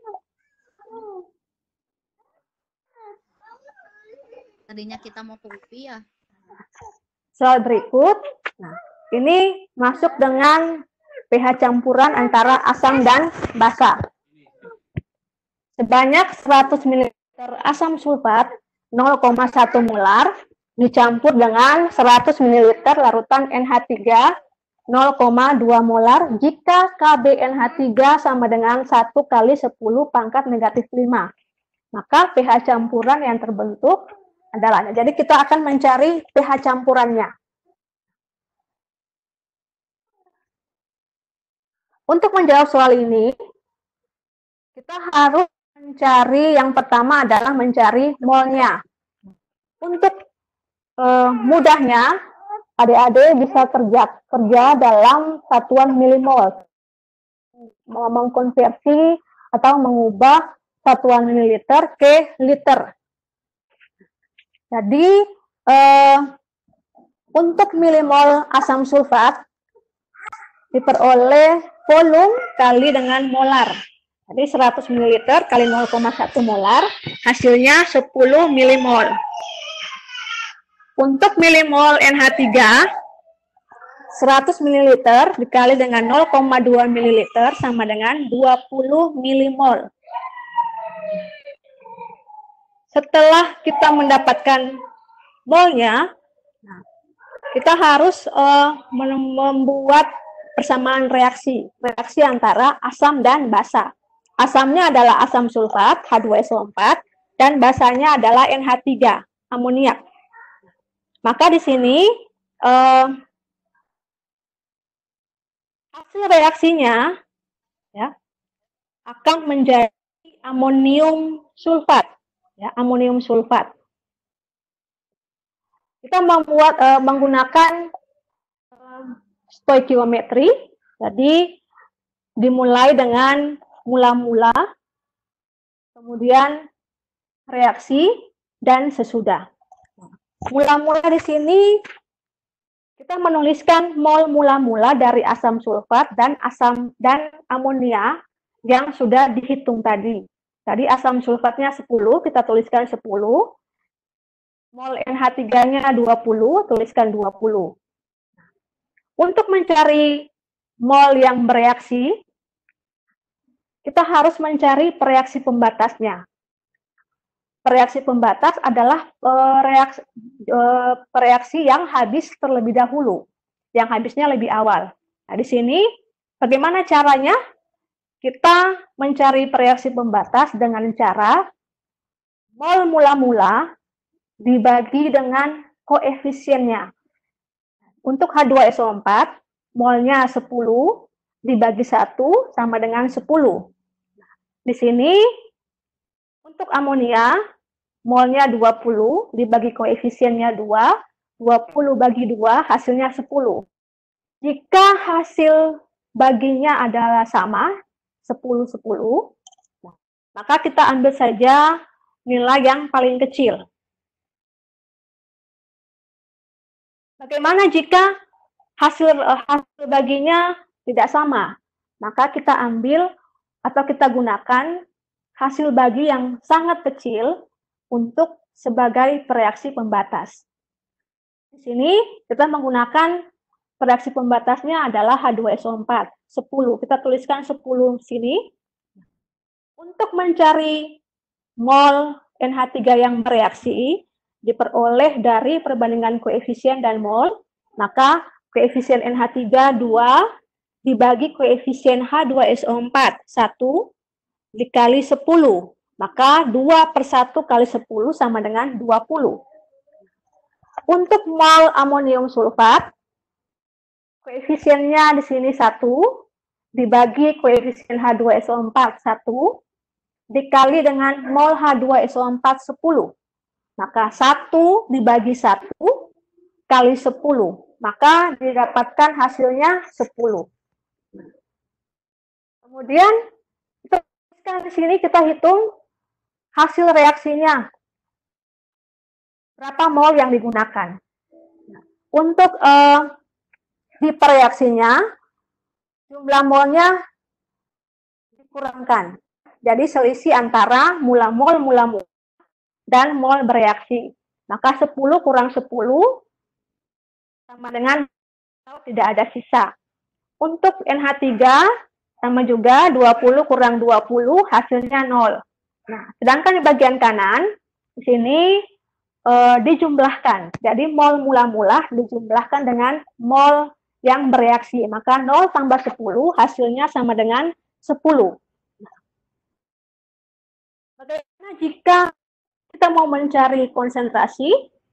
Tadinya kita mau ke U P I ya. Soal berikut, nah, ini masuk dengan pH campuran antara asam dan basa. Sebanyak seratus mililiter asam sulfat nol koma satu molar dicampur dengan seratus mililiter larutan N H tiga nol koma dua molar jika K B N H tiga sama dengan satu kali sepuluh pangkat negatif lima. Maka pH campuran yang terbentuk adalah, jadi kita akan mencari pH campurannya. Untuk menjawab soal ini, kita harus mencari, yang pertama adalah mencari molnya. Untuk eh, mudahnya, adik-adik bisa kerja, kerja dalam satuan milimol. Mengkonversi atau mengubah satuan mililiter ke liter. Jadi, eh, untuk milimol asam sulfat diperoleh volume kali dengan molar. Jadi seratus mililiter kali nol koma satu molar, hasilnya sepuluh milimol. Untuk milimol N H tiga, seratus mililiter dikali dengan nol koma dua mililiter sama dengan dua puluh milimol. Setelah kita mendapatkan molnya, kita harus uh, membuat persamaan reaksi, reaksi antara asam dan basa. Asamnya adalah asam sulfat H dua S O empat dan basanya adalah N H tiga, amoniak. Maka di sini eh, hasil reaksinya ya akan menjadi amonium sulfat, ya, amonium sulfat. Kita membuat eh, menggunakan eh, stoikiometri, jadi dimulai dengan mula-mula, kemudian reaksi, dan sesudah. Mula-mula di sini kita menuliskan mol mula-mula dari asam sulfat dan asam dan amonia yang sudah dihitung tadi. Tadi asam sulfatnya sepuluh, kita tuliskan sepuluh. Mol N H tiga-nya dua puluh, tuliskan dua puluh. Untuk mencari mol yang bereaksi, kita harus mencari reaksi pembatasnya. reaksi pembatas adalah uh, reaksi, uh, reaksi yang habis terlebih dahulu, yang habisnya lebih awal. Nah, di sini bagaimana caranya? Kita mencari reaksi pembatas dengan cara mol mula-mula dibagi dengan koefisiennya. Untuk H dua S O empat, molnya sepuluh dibagi satu sama dengan sepuluh. Di sini untuk amonia, molnya dua puluh dibagi koefisiennya dua, dua puluh bagi dua hasilnya sepuluh. Jika hasil baginya adalah sama, sepuluh sepuluh, maka kita ambil saja nilai yang paling kecil. Bagaimana jika hasil hasil baginya tidak sama? Maka kita ambil atau kita gunakan hasil bagi yang sangat kecil untuk sebagai reaksi pembatas. Di sini kita menggunakan reaksi pembatasnya adalah H dua S O empat, sepuluh. Kita tuliskan sepuluh sini. Untuk mencari mol N H tiga yang bereaksi, diperoleh dari perbandingan koefisien dan mol, maka koefisien N H tiga dua dibagi koefisien H dua S O empat, satu, dikali sepuluh. Maka dua per satu kali sepuluh sama dengan dua puluh. Untuk mol amonium sulfat, koefisiennya di sini satu, dibagi koefisien H dua S O empat, satu, dikali dengan mol H dua S O empat, sepuluh. Maka satu dibagi satu kali sepuluh. Maka didapatkan hasilnya sepuluh. Kemudian, di sini kita hitung hasil reaksinya. Berapa mol yang digunakan. Untuk eh, tipe reaksinya, jumlah molnya dikurangkan. Jadi selisih antara mula mol, mula mol, dan mol bereaksi. Maka sepuluh kurang sepuluh sama dengan tidak ada sisa. Untuk N H tiga sama juga dua puluh kurang dua puluh hasilnya nol. Nah, sedangkan di bagian kanan di sini e, dijumlahkan. Jadi mol mula-mula dijumlahkan dengan mol yang bereaksi. Maka nol tambah sepuluh hasilnya sama dengan sepuluh. Bagaimana jika kita mau mencari konsentrasi?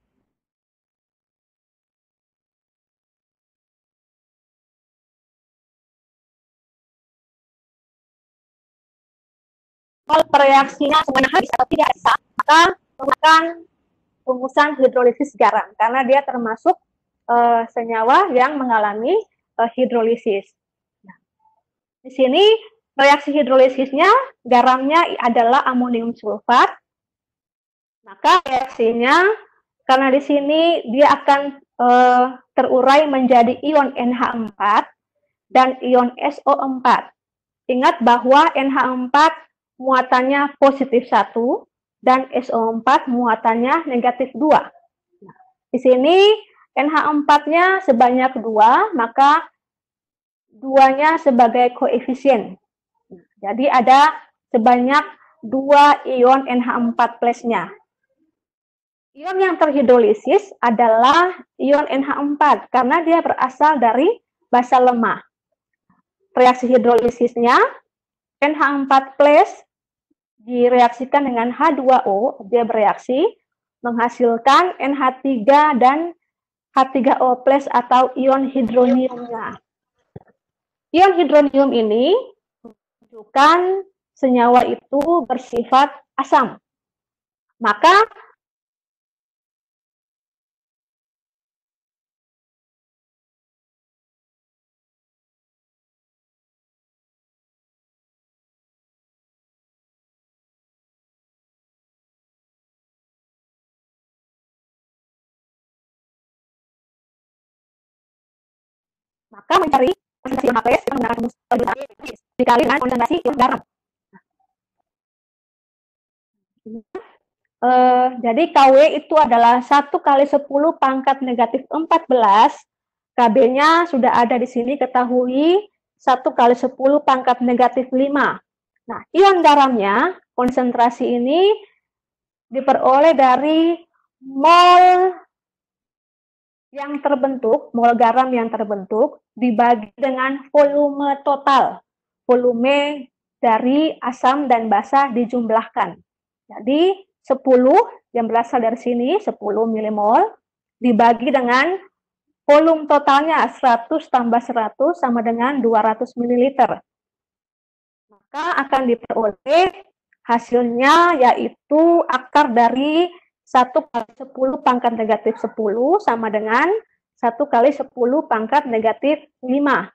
Kalau reaksinya semuanya habis atau tidak bisa, maka menggunakan rumusan hidrolisis garam karena dia termasuk uh, senyawa yang mengalami uh, hidrolisis. Nah, di sini reaksi hidrolisisnya garamnya adalah amonium sulfat. Maka reaksinya karena di sini dia akan uh, terurai menjadi ion N H empat dan ion S O empat. Ingat bahwa N H empat muatannya positif satu dan S O empat muatannya negatif dua. Nah, di sini N H empat-nya sebanyak dua, maka duanya sebagai koefisien. Jadi ada sebanyak dua ion N H empat plus-nya. Ion yang terhidrolisis adalah ion N H empat karena dia berasal dari basa lemah. Reaksi hidrolisisnya N H empat plus direaksikan dengan H dua O, dia bereaksi menghasilkan N H tiga dan H tiga O plus atau ion hidroniumnya. Ion hidronium ini menunjukkan senyawa itu bersifat asam. Maka Maka mencari konsentrasi ion H plus kita menggunakan rumus dikali dengan konsentrasi ion garam. Uh, jadi K W itu adalah satu kali sepuluh pangkat negatif empat belas. K B-nya sudah ada di sini, ketahui satu kali sepuluh pangkat negatif lima. Nah, ion garamnya, konsentrasi ini diperoleh dari mol yang terbentuk, mol garam yang terbentuk, dibagi dengan volume total. Volume dari asam dan basa dijumlahkan. Jadi, sepuluh yang berasal dari sini, sepuluh milimol, dibagi dengan volume totalnya seratus tambah seratus sama dengan dua ratus mililiter. Maka akan diperoleh hasilnya yaitu akar dari satu kali sepuluh pangkat negatif sepuluh sama dengan satu kali sepuluh pangkat negatif lima.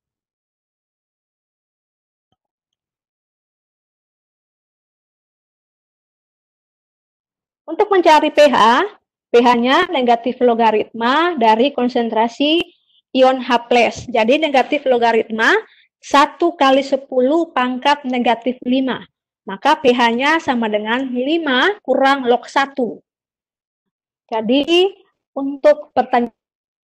Untuk mencari pH, pH-nya negatif logaritma dari konsentrasi ion H+. Jadi negatif logaritma satu kali sepuluh pangkat negatif lima. Maka pH-nya sama dengan lima kurang log satu. Jadi untuk pertanyaan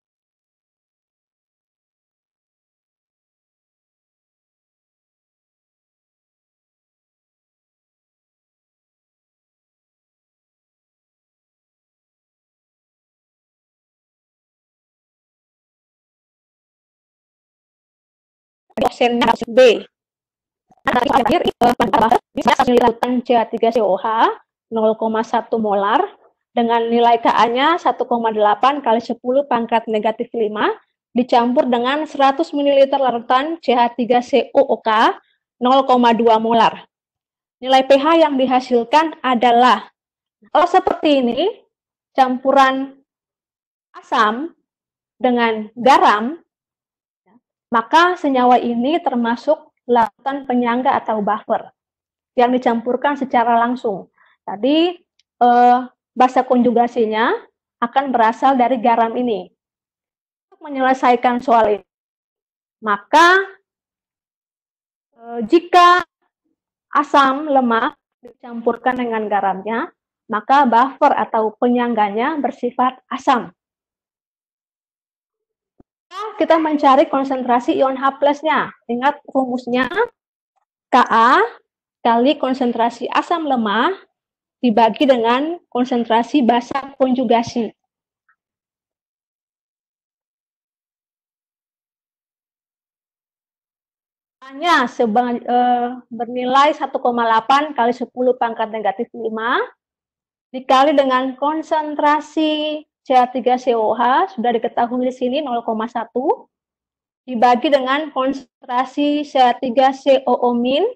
dosennya B. Terakhir, lautan C H tiga C O H nol koma satu molar dengan nilai Ka-nya satu koma delapan kali sepuluh pangkat negatif lima dicampur dengan seratus mililiter larutan C H tiga C O O K nol koma dua molar. Nilai pH yang dihasilkan adalah, kalau seperti ini, campuran asam dengan garam, maka senyawa ini termasuk larutan penyangga atau buffer yang dicampurkan secara langsung. Tadi eh, basa konjugasinya akan berasal dari garam ini. Untuk menyelesaikan soal ini, maka eh, jika asam lemah dicampurkan dengan garamnya, maka buffer atau penyangganya bersifat asam. Kita mencari konsentrasi ion H+-nya. Ingat rumusnya, Ka kali konsentrasi asam lemah dibagi dengan konsentrasi basa konjugasi. Hanya seba, e, bernilai satu koma delapan kali sepuluh pangkat negatif lima dikali dengan konsentrasi C H tiga C O H, sudah diketahui di sini nol koma satu, dibagi dengan konsentrasi C H tiga C O O min,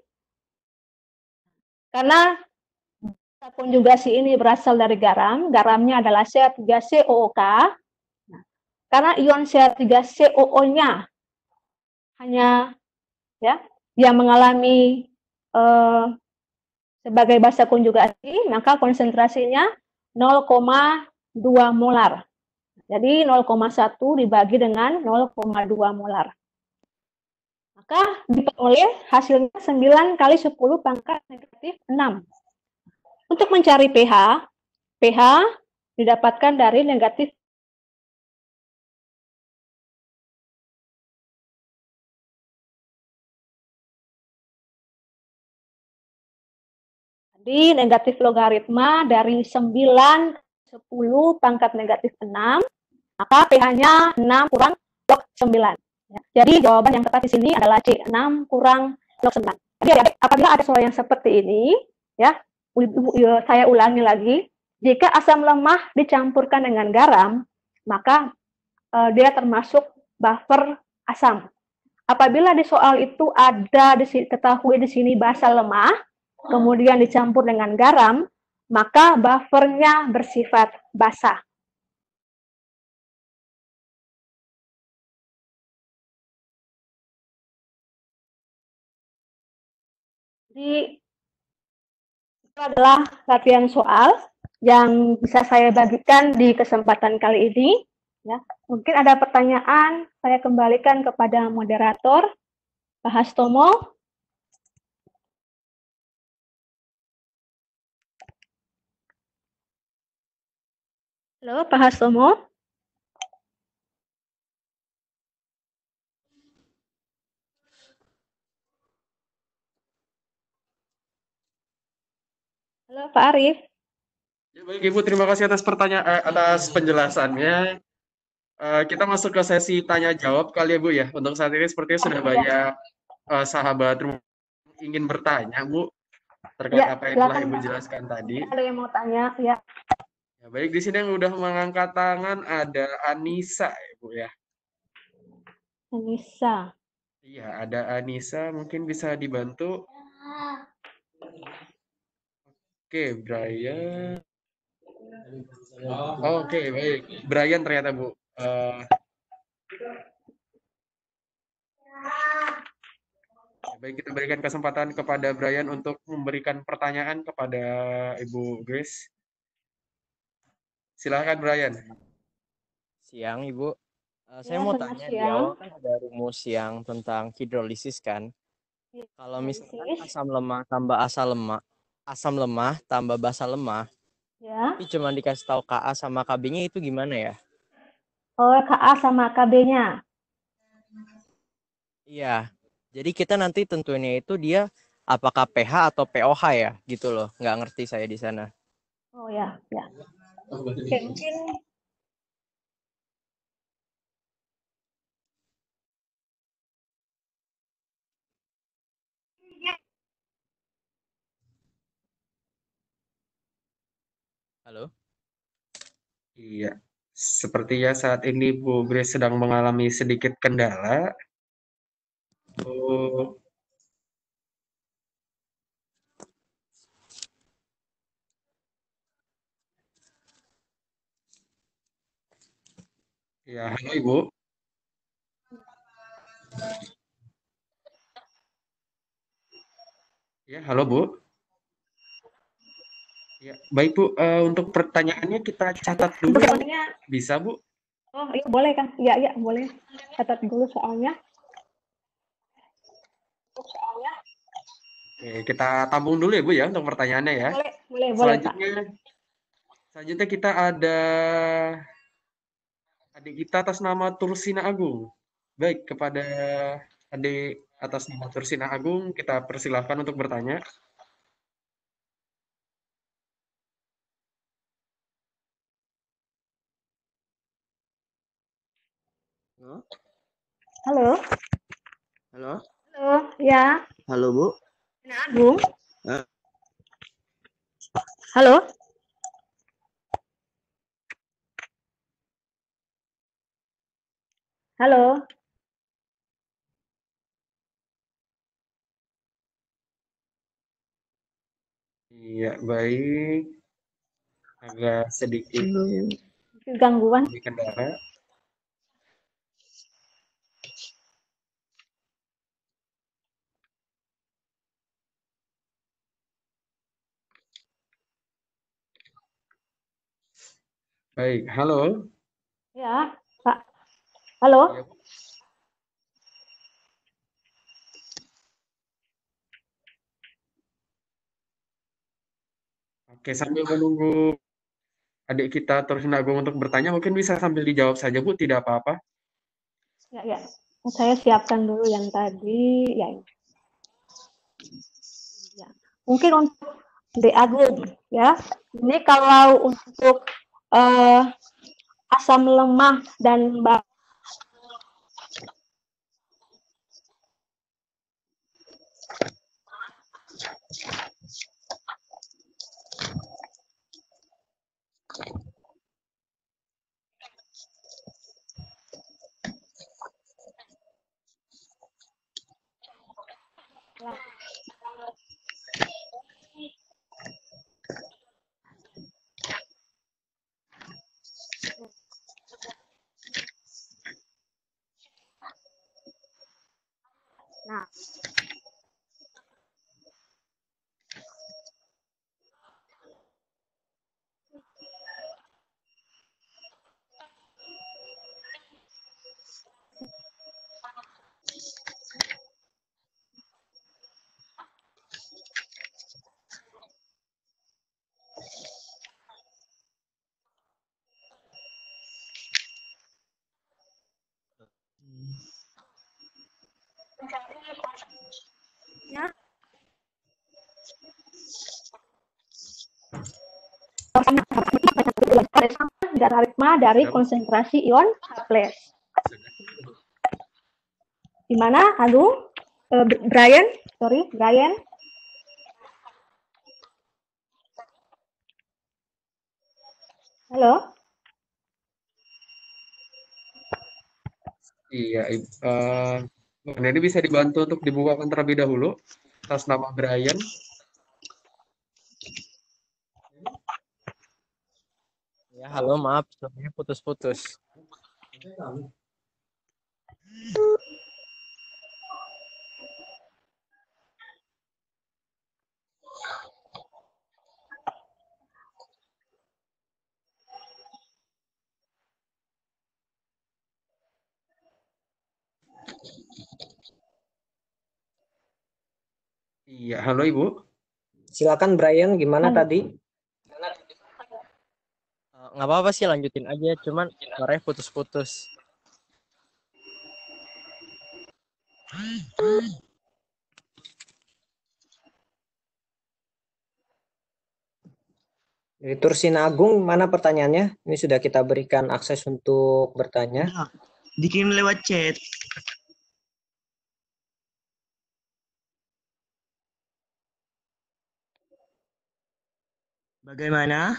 karena konjugasi ini berasal dari garam, garamnya adalah C H tiga C O O K, nah, karena ion C H tiga C O O-nya hanya ya yang mengalami eh, sebagai basa konjugasi, maka konsentrasinya nol koma dua molar. Jadi nol koma satu dibagi dengan nol koma dua molar. Maka diperoleh hasilnya sembilan kali sepuluh pangkat negatif enam. Untuk mencari pH, pH didapatkan dari negatif Jadi negatif logaritma dari sembilan sepuluh pangkat negatif enam, maka pH-nya enam kurang log sembilan. Ya. Jadi jawaban yang tepat di sini adalah C, enam kurang log sembilan. Jadi apabila ada soal yang seperti ini, ya, saya ulangi lagi, jika asam lemah dicampurkan dengan garam, maka uh, dia termasuk buffer asam. Apabila di soal itu ada diketahui di sini basa lemah, kemudian dicampur dengan garam, maka buffernya bersifat basah. Jadi, itu adalah latihan soal yang bisa saya bagikan di kesempatan kali ini. Ya, mungkin ada pertanyaan, saya kembalikan kepada moderator, Pak Hastomo. Halo, Pak Hastomo. Halo, Pak Arif. Ya, baik Ibu, terima kasih atas pertanyaan eh, atas penjelasannya. Eh, kita masuk ke sesi tanya jawab kali ya Bu ya. Untuk saat ini sepertinya sudah Ya, banyak eh, sahabat rumah yang ingin bertanya Bu terkait ya, apa yang telah silakan Ibu Pak. jelaskan tadi. Ada yang mau tanya? Ya, Ya, baik, di sini yang udah mengangkat tangan ada Anissa ya Bu ya. Anissa. Iya, ada Anissa, mungkin bisa dibantu. Oke, Brian. Oke, baik. Brian ternyata Bu. Eh, baik, kita berikan kesempatan kepada Brian untuk memberikan pertanyaan kepada Ibu Grace. Silakan Brian. Siang, Ibu. Eh, saya Ya, mau selamat tanya, di siang. awal kan ada rumus yang tentang hidrolisis kan. Kalau misalkan Hidrolisis. asam lemah tambah asam lemah, asam lemah tambah basa lemah, Ya. tapi cuma dikasih tahu Ka sama K B-nya itu gimana ya? Oh, K A sama K B-nya. Iya. Jadi kita nanti tentunya itu dia apakah pH atau pOH ya, gitu loh. Nggak ngerti saya di sana. Oh ya, ya. Oke, mungkin Halo? Iya, sepertinya saat ini Bu Grace sedang mengalami sedikit kendala. Oh, ya, halo Ibu. Ya, halo Bu. Ya, baik Bu. Eh, untuk pertanyaannya kita catat dulu untuk ya Bu. soalnya, Bisa Bu? oh iya boleh kan? Iya, iya boleh. Catat dulu soalnya. Soalnya. Oke, kita tampung dulu ya Bu ya untuk pertanyaannya ya. Boleh, boleh, boleh Pak. Selanjutnya, selanjutnya kita ada adik kita atas nama Tursina Agung. Baik, kepada adik atas nama Tursina Agung, kita persilahkan untuk bertanya. Halo, Halo. halo, Halo, ya. halo Bu. Nah, Agung. Eh, Halo. Halo. Iya, baik. Agak sedikit Gangguan. di kendala. Baik, halo. Ya, Pak. Halo. Iya, Bu. Oke, sambil menunggu adik kita terus Agung untuk bertanya, mungkin bisa sambil dijawab saja, Bu, tidak apa-apa. Ya, ya. Saya siapkan dulu yang tadi. Ya, ya. Mungkin untuk D Agung, ya. Ini kalau untuk uh, asam lemah dan bak logaritma dari konsentrasi ion H plus. Di mana, Agung? Uh, Brian, sorry, Brian. Halo? Iya, uh, ini bisa dibantu untuk dibukakan terlebih dahulu atas nama Brian. Ya, halo, maaf, suaranya putus-putus. Iya, halo Ibu. Silakan Brian, gimana Halo. tadi? Uh, nggak apa-apa sih, lanjutin aja. Cuman suaranya putus-putus. Dari Tursin Agung, mana pertanyaannya? Ini sudah kita berikan akses untuk bertanya. Udah, dikirim lewat chat. Bagaimana?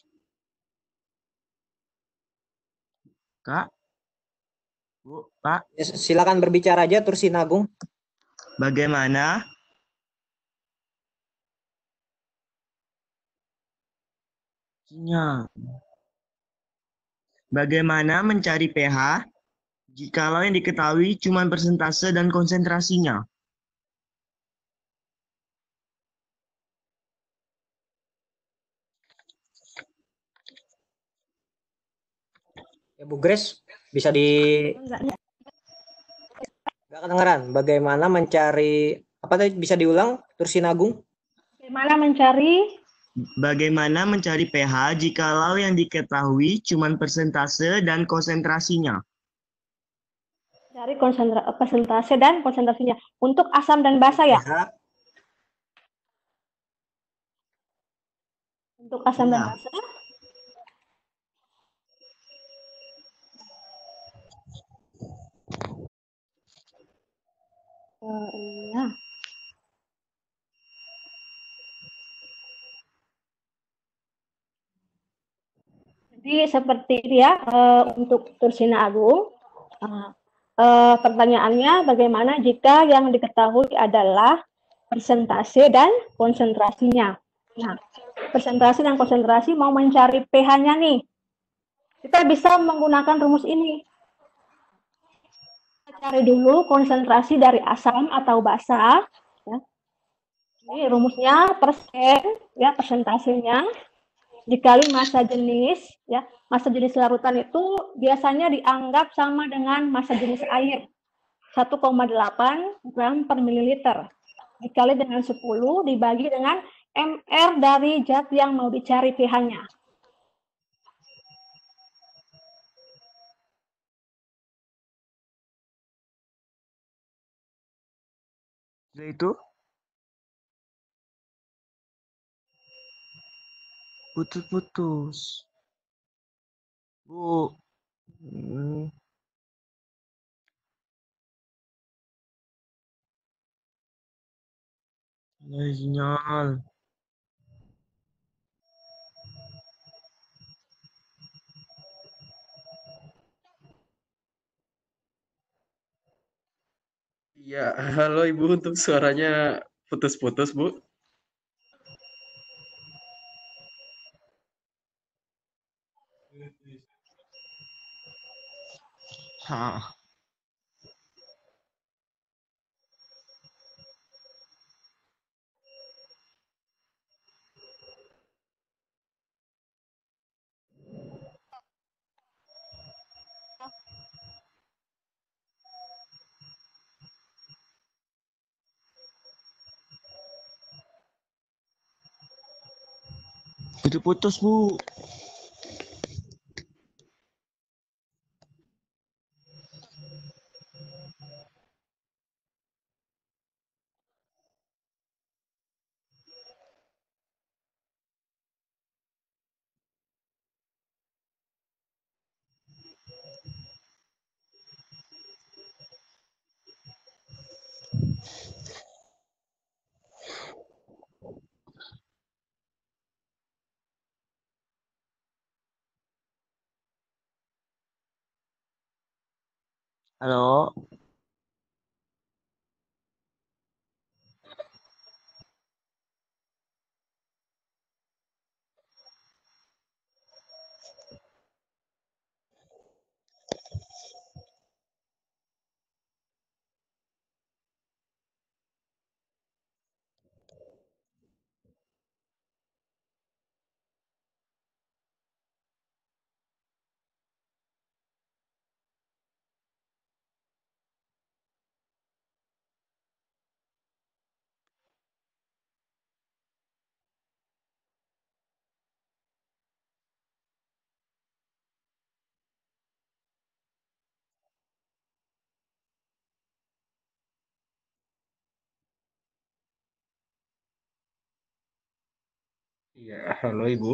Kak? Bu, Pak? Ya, silakan berbicara aja, Tursin Agung. Bagaimana? Ya. Bagaimana mencari pH jikalau yang diketahui cuma persentase dan konsentrasinya? Ya, Bu Grace, bisa di... Enggak, Nggak kedengeran. Bagaimana mencari... Apa tadi bisa diulang, Tursin Agung? Bagaimana mencari Bagaimana mencari pH jikalau yang diketahui cuma persentase dan konsentrasinya? dari konsentra persentase dan konsentrasinya untuk asam dan basa ya? pH. Untuk asam dan Iya. basa. Uh, iya. Jadi seperti itu ya uh, untuk Tursina Agung. Uh, uh, pertanyaannya bagaimana jika yang diketahui adalah persentase dan konsentrasinya. Nah, persentase dan konsentrasi mau mencari pH-nya nih. Kita bisa menggunakan rumus ini. Kita cari dulu konsentrasi dari asam atau basa. Ya. Ini rumusnya persen, ya persentasenya dikali massa jenis, ya massa jenis larutan itu biasanya dianggap sama dengan massa jenis air satu koma delapan gram per mililiter dikali dengan sepuluh dibagi dengan mR dari zat yang mau dicari pH-nya. Sudah itu? Putus-putus. Bu. Hmm. Ada sinyal. Iya, halo Ibu, untuk suaranya putus-putus, Bu. Hah. Putus-putus, Bu. Halo, Iya, halo Ibu.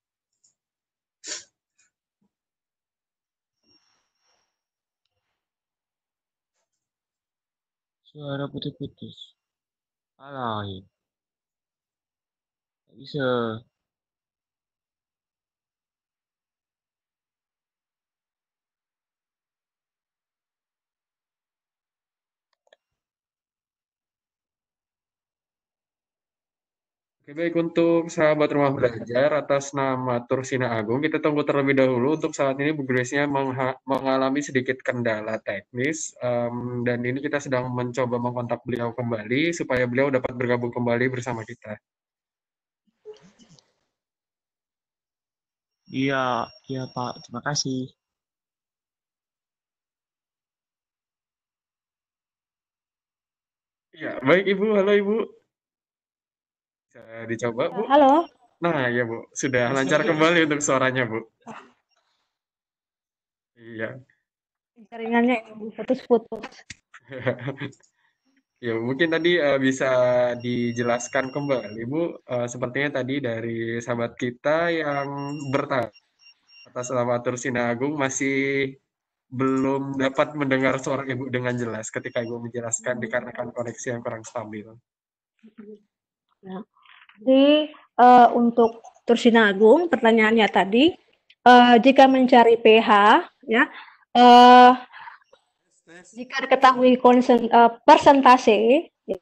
suara putus-putus. Alah, ya. Nggak bisa. Oke, baik untuk sahabat rumah belajar atas nama Tursina Agung, kita tunggu terlebih dahulu. Untuk saat ini Bu Grace-nya mengha- mengalami sedikit kendala teknis, em, dan ini kita sedang mencoba mengkontak beliau kembali supaya beliau dapat bergabung kembali bersama kita. Iya, iya Pak. Terima kasih. Iya, baik Ibu, halo Ibu. Bisa dicoba Ya, Bu? halo, Nah, ya Bu, sudah lancar kembali untuk suaranya Bu. Iya. jaringannya ini putus-putus. Ya, mungkin tadi eh, bisa dijelaskan kembali, Bu. Eh, sepertinya tadi dari sahabat kita yang bertanya atas nama Tursina Agung masih belum dapat mendengar suara Ibu dengan jelas ketika Ibu menjelaskan dikarenakan koneksi yang kurang stabil. Nah, jadi eh, untuk Tursinaagung, pertanyaannya tadi, eh, jika mencari pH, ya, eh, jika diketahui konsen, eh, persentase, ya,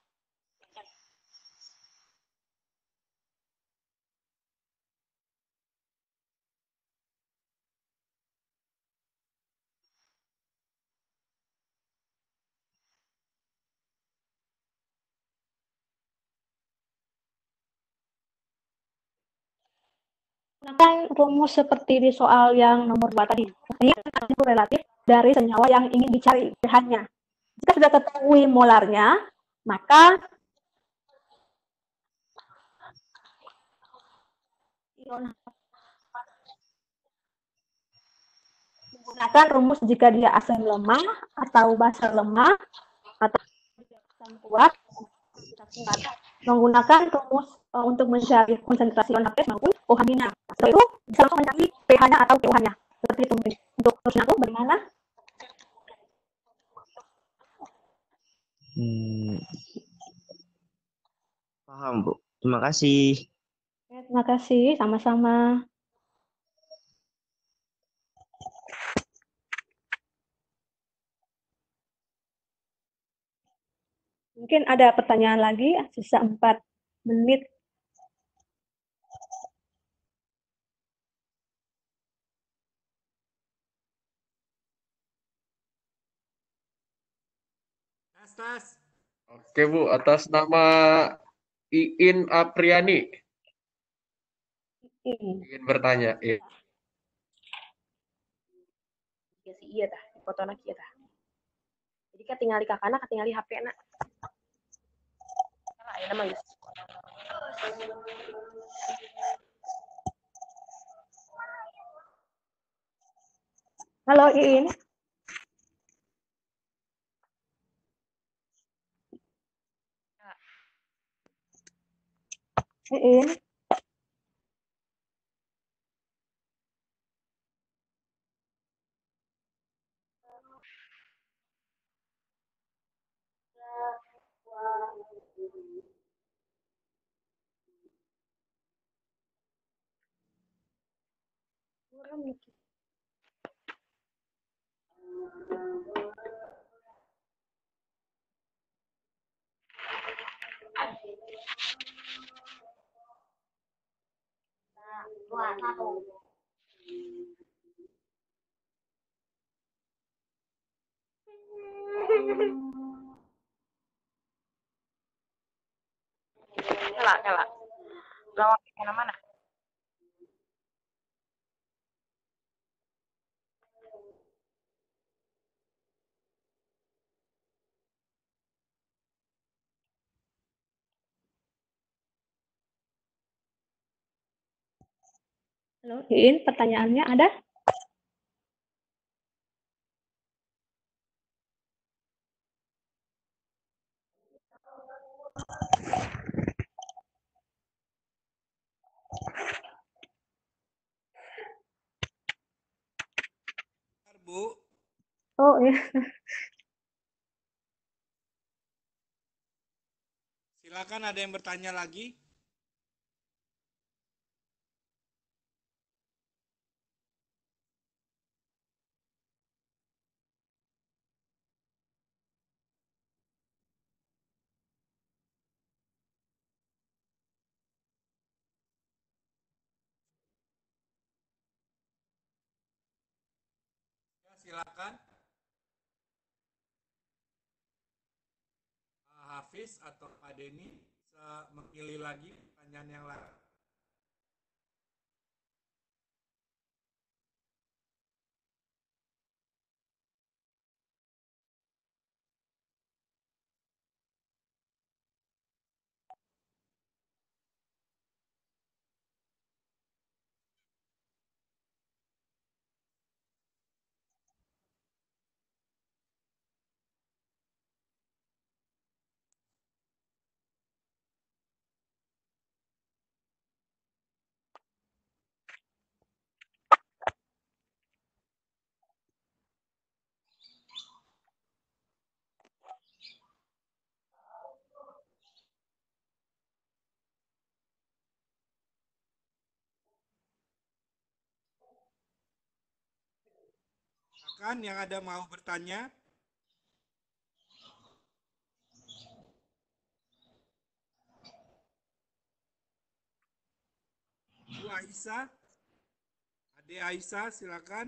gunakan rumus seperti di soal yang nomor dua tadi. Ini itu relatif dari senyawa yang ingin dicari pH-nya. Jika sudah ketahui molarnya, maka ion menggunakan rumus jika dia asam lemah atau basa lemah atau asam kuat, menggunakan rumus uh, untuk mencari konsentrasi ion H maupun OH-nya. Setelah itu bisa langsung mencari pH-nya atau pH-nya. Seperti itu mungkin. Untuk terusnya aku bagaimana? Hmm, paham, Bu. Terima kasih. Ya, terima kasih, sama-sama. Mungkin ada pertanyaan lagi, sisa empat menit. Oke Bu, atas nama Iin Apriani Ini. ingin bertanya. Iya. Ya sih iya tah, foto anak iya tah. Jadi kan tinggal di kakana, tinggal di H P anak. Salah ya nama guys. Halo, Iin. Iin. Dua, satu. Nyala, nyala. Lawak kemana-mana. Halo, Iin, pertanyaannya ada? Bu, Oh, iya. silakan ada yang bertanya lagi. Ya, silakan. Pak Hafiz atau Pak Denny bisa memilih lagi pertanyaan yang lain. Silakan yang ada mau bertanya. Bu Aisyah, Ade Aisyah, silakan.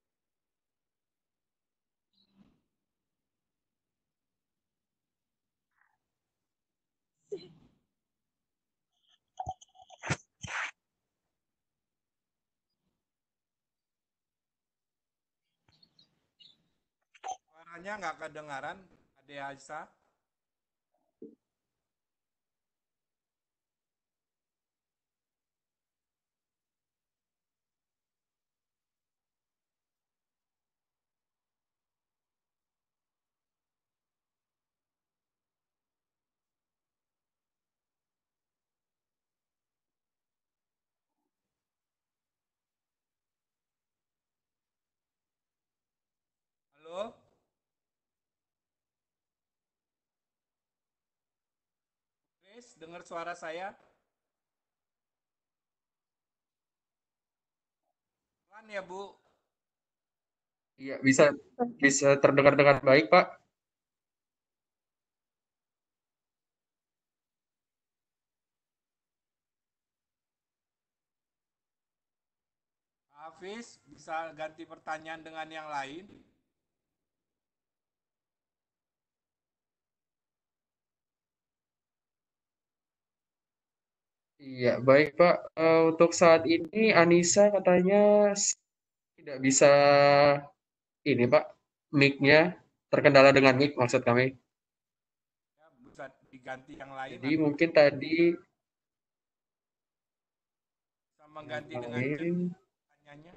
Suaranya nggak kedengaran, Ade Aisyah. Halo? Chris, dengar suara saya? Pelan ya, Bu. Iya, bisa bisa terdengar dengan baik, Pak. Hafiz, bisa ganti pertanyaan dengan yang lain? Iya, baik, Pak. Eh, untuk saat ini Anissa katanya s- tidak bisa ini, Pak. Mic-nya terkendala dengan mic maksud kami. Ya, bisa diganti yang lain Jadi atau mungkin tadi bisa yang mengganti dengan chat lain. pertanyaannya.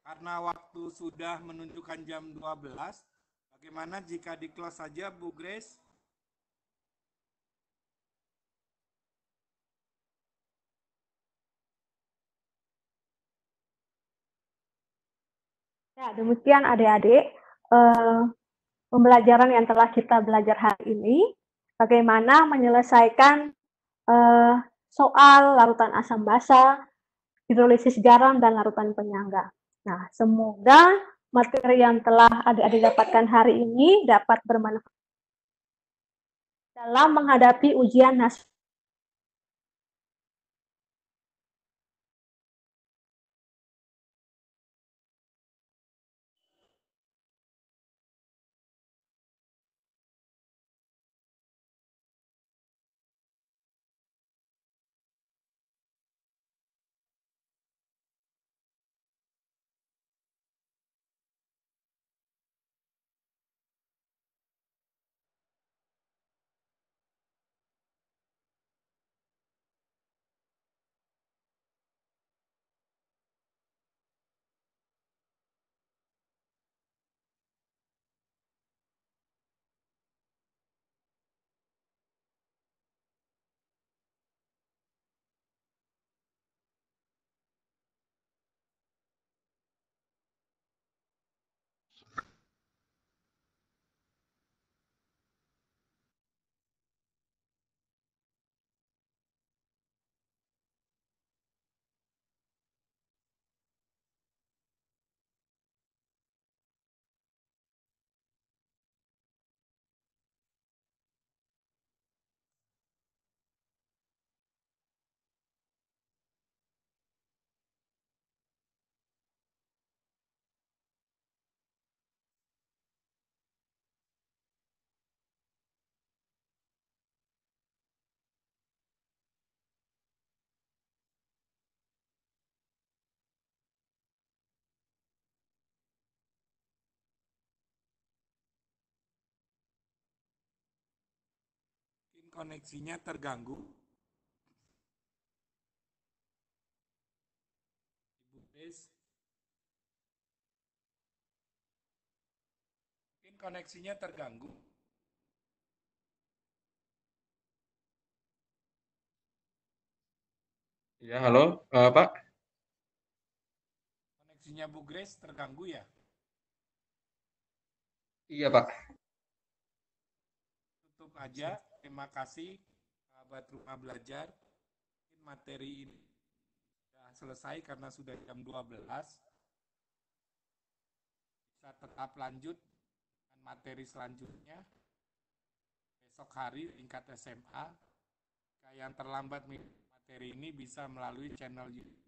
karena waktu sudah menunjukkan jam dua belas, bagaimana jika di close saja, Bu Grace? Ya, demikian adik-adik eh, pembelajaran yang telah kita belajar hari ini, bagaimana menyelesaikan eh, soal larutan asam basa, hidrolisis garam, dan larutan penyangga. Nah, semoga materi yang telah adik-adik dapatkan hari ini dapat bermanfaat dalam menghadapi ujian nasional. Mungkin koneksinya terganggu. Ibu Grace. Mungkin koneksinya terganggu. Ya, halo, uh, Pak. Koneksinya Bu Grace terganggu ya? Iya, Pak. Tutup aja. Terima kasih, sahabat rumah belajar. Mungkin materi ini sudah selesai karena sudah jam dua belas. Bisa tetap lanjut dengan materi selanjutnya. Besok hari tingkat S M A. Jika yang terlambat materi ini bisa melalui channel YouTube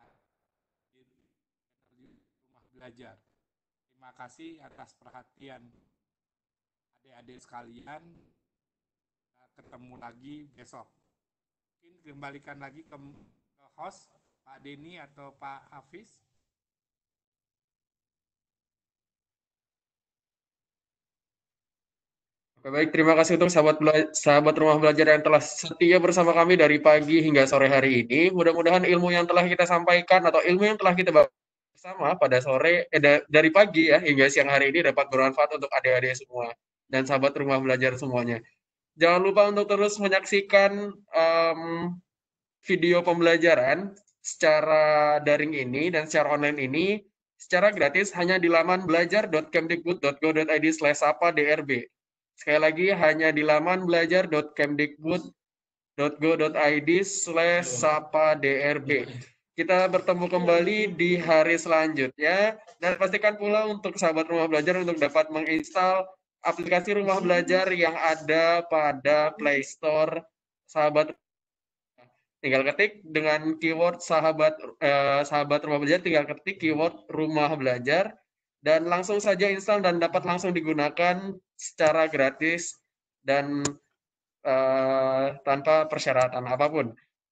Rumah Belajar. Terima kasih atas perhatian adik-adik sekalian. Kita ketemu lagi besok. Mungkin kembalikan lagi ke, ke host Pak Denny atau Pak Hafiz. Oke, baik, terima kasih untuk sahabat sahabat rumah belajar yang telah setia bersama kami dari pagi hingga sore hari ini. Mudah-mudahan ilmu yang telah kita sampaikan atau ilmu yang telah kita bahas bersama pada sore eh, dari pagi ya hingga siang hari ini dapat bermanfaat untuk adik-adik semua dan sahabat rumah belajar semuanya. Jangan lupa untuk terus menyaksikan um, video pembelajaran secara daring ini dan secara online ini secara gratis hanya di laman belajar dot kemdikbud dot go dot id slash sapa drb. Sekali lagi hanya di laman belajar dot kemdikbud dot go dot id slash sapa drb. Kita bertemu kembali di hari selanjutnya dan pastikan pula untuk sahabat rumah belajar untuk dapat menginstal aplikasi rumah belajar yang ada pada Play Store sahabat. Tinggal ketik dengan keyword sahabat eh, sahabat rumah belajar, tinggal ketik keyword rumah belajar dan langsung saja install dan dapat langsung digunakan secara gratis dan eh, tanpa persyaratan apapun.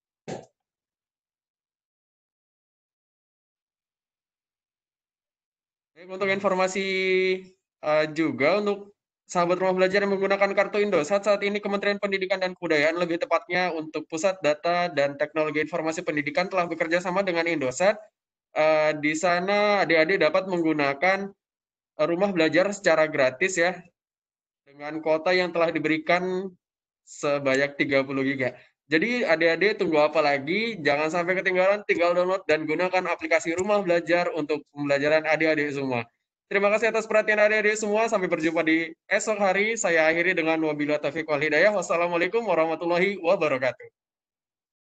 Untuk informasi uh, juga untuk sahabat rumah belajar yang menggunakan kartu Indosat, saat ini Kementerian Pendidikan dan Kebudayaan lebih tepatnya untuk Pusat Data dan Teknologi Informasi Pendidikan telah bekerja sama dengan Indosat uh, di sana adik-adik dapat menggunakan uh, rumah belajar secara gratis ya, dengan kuota yang telah diberikan sebanyak tiga puluh giga. Jadi adik-adik tunggu apa lagi? Jangan sampai ketinggalan, tinggal download dan gunakan aplikasi Rumah Belajar untuk pembelajaran adik-adik semua. Terima kasih atas perhatian adik-adik semua. Sampai berjumpa di esok hari. Saya akhiri dengan wabillahi taufiq wal hidayah. Wassalamualaikum warahmatullahi wabarakatuh.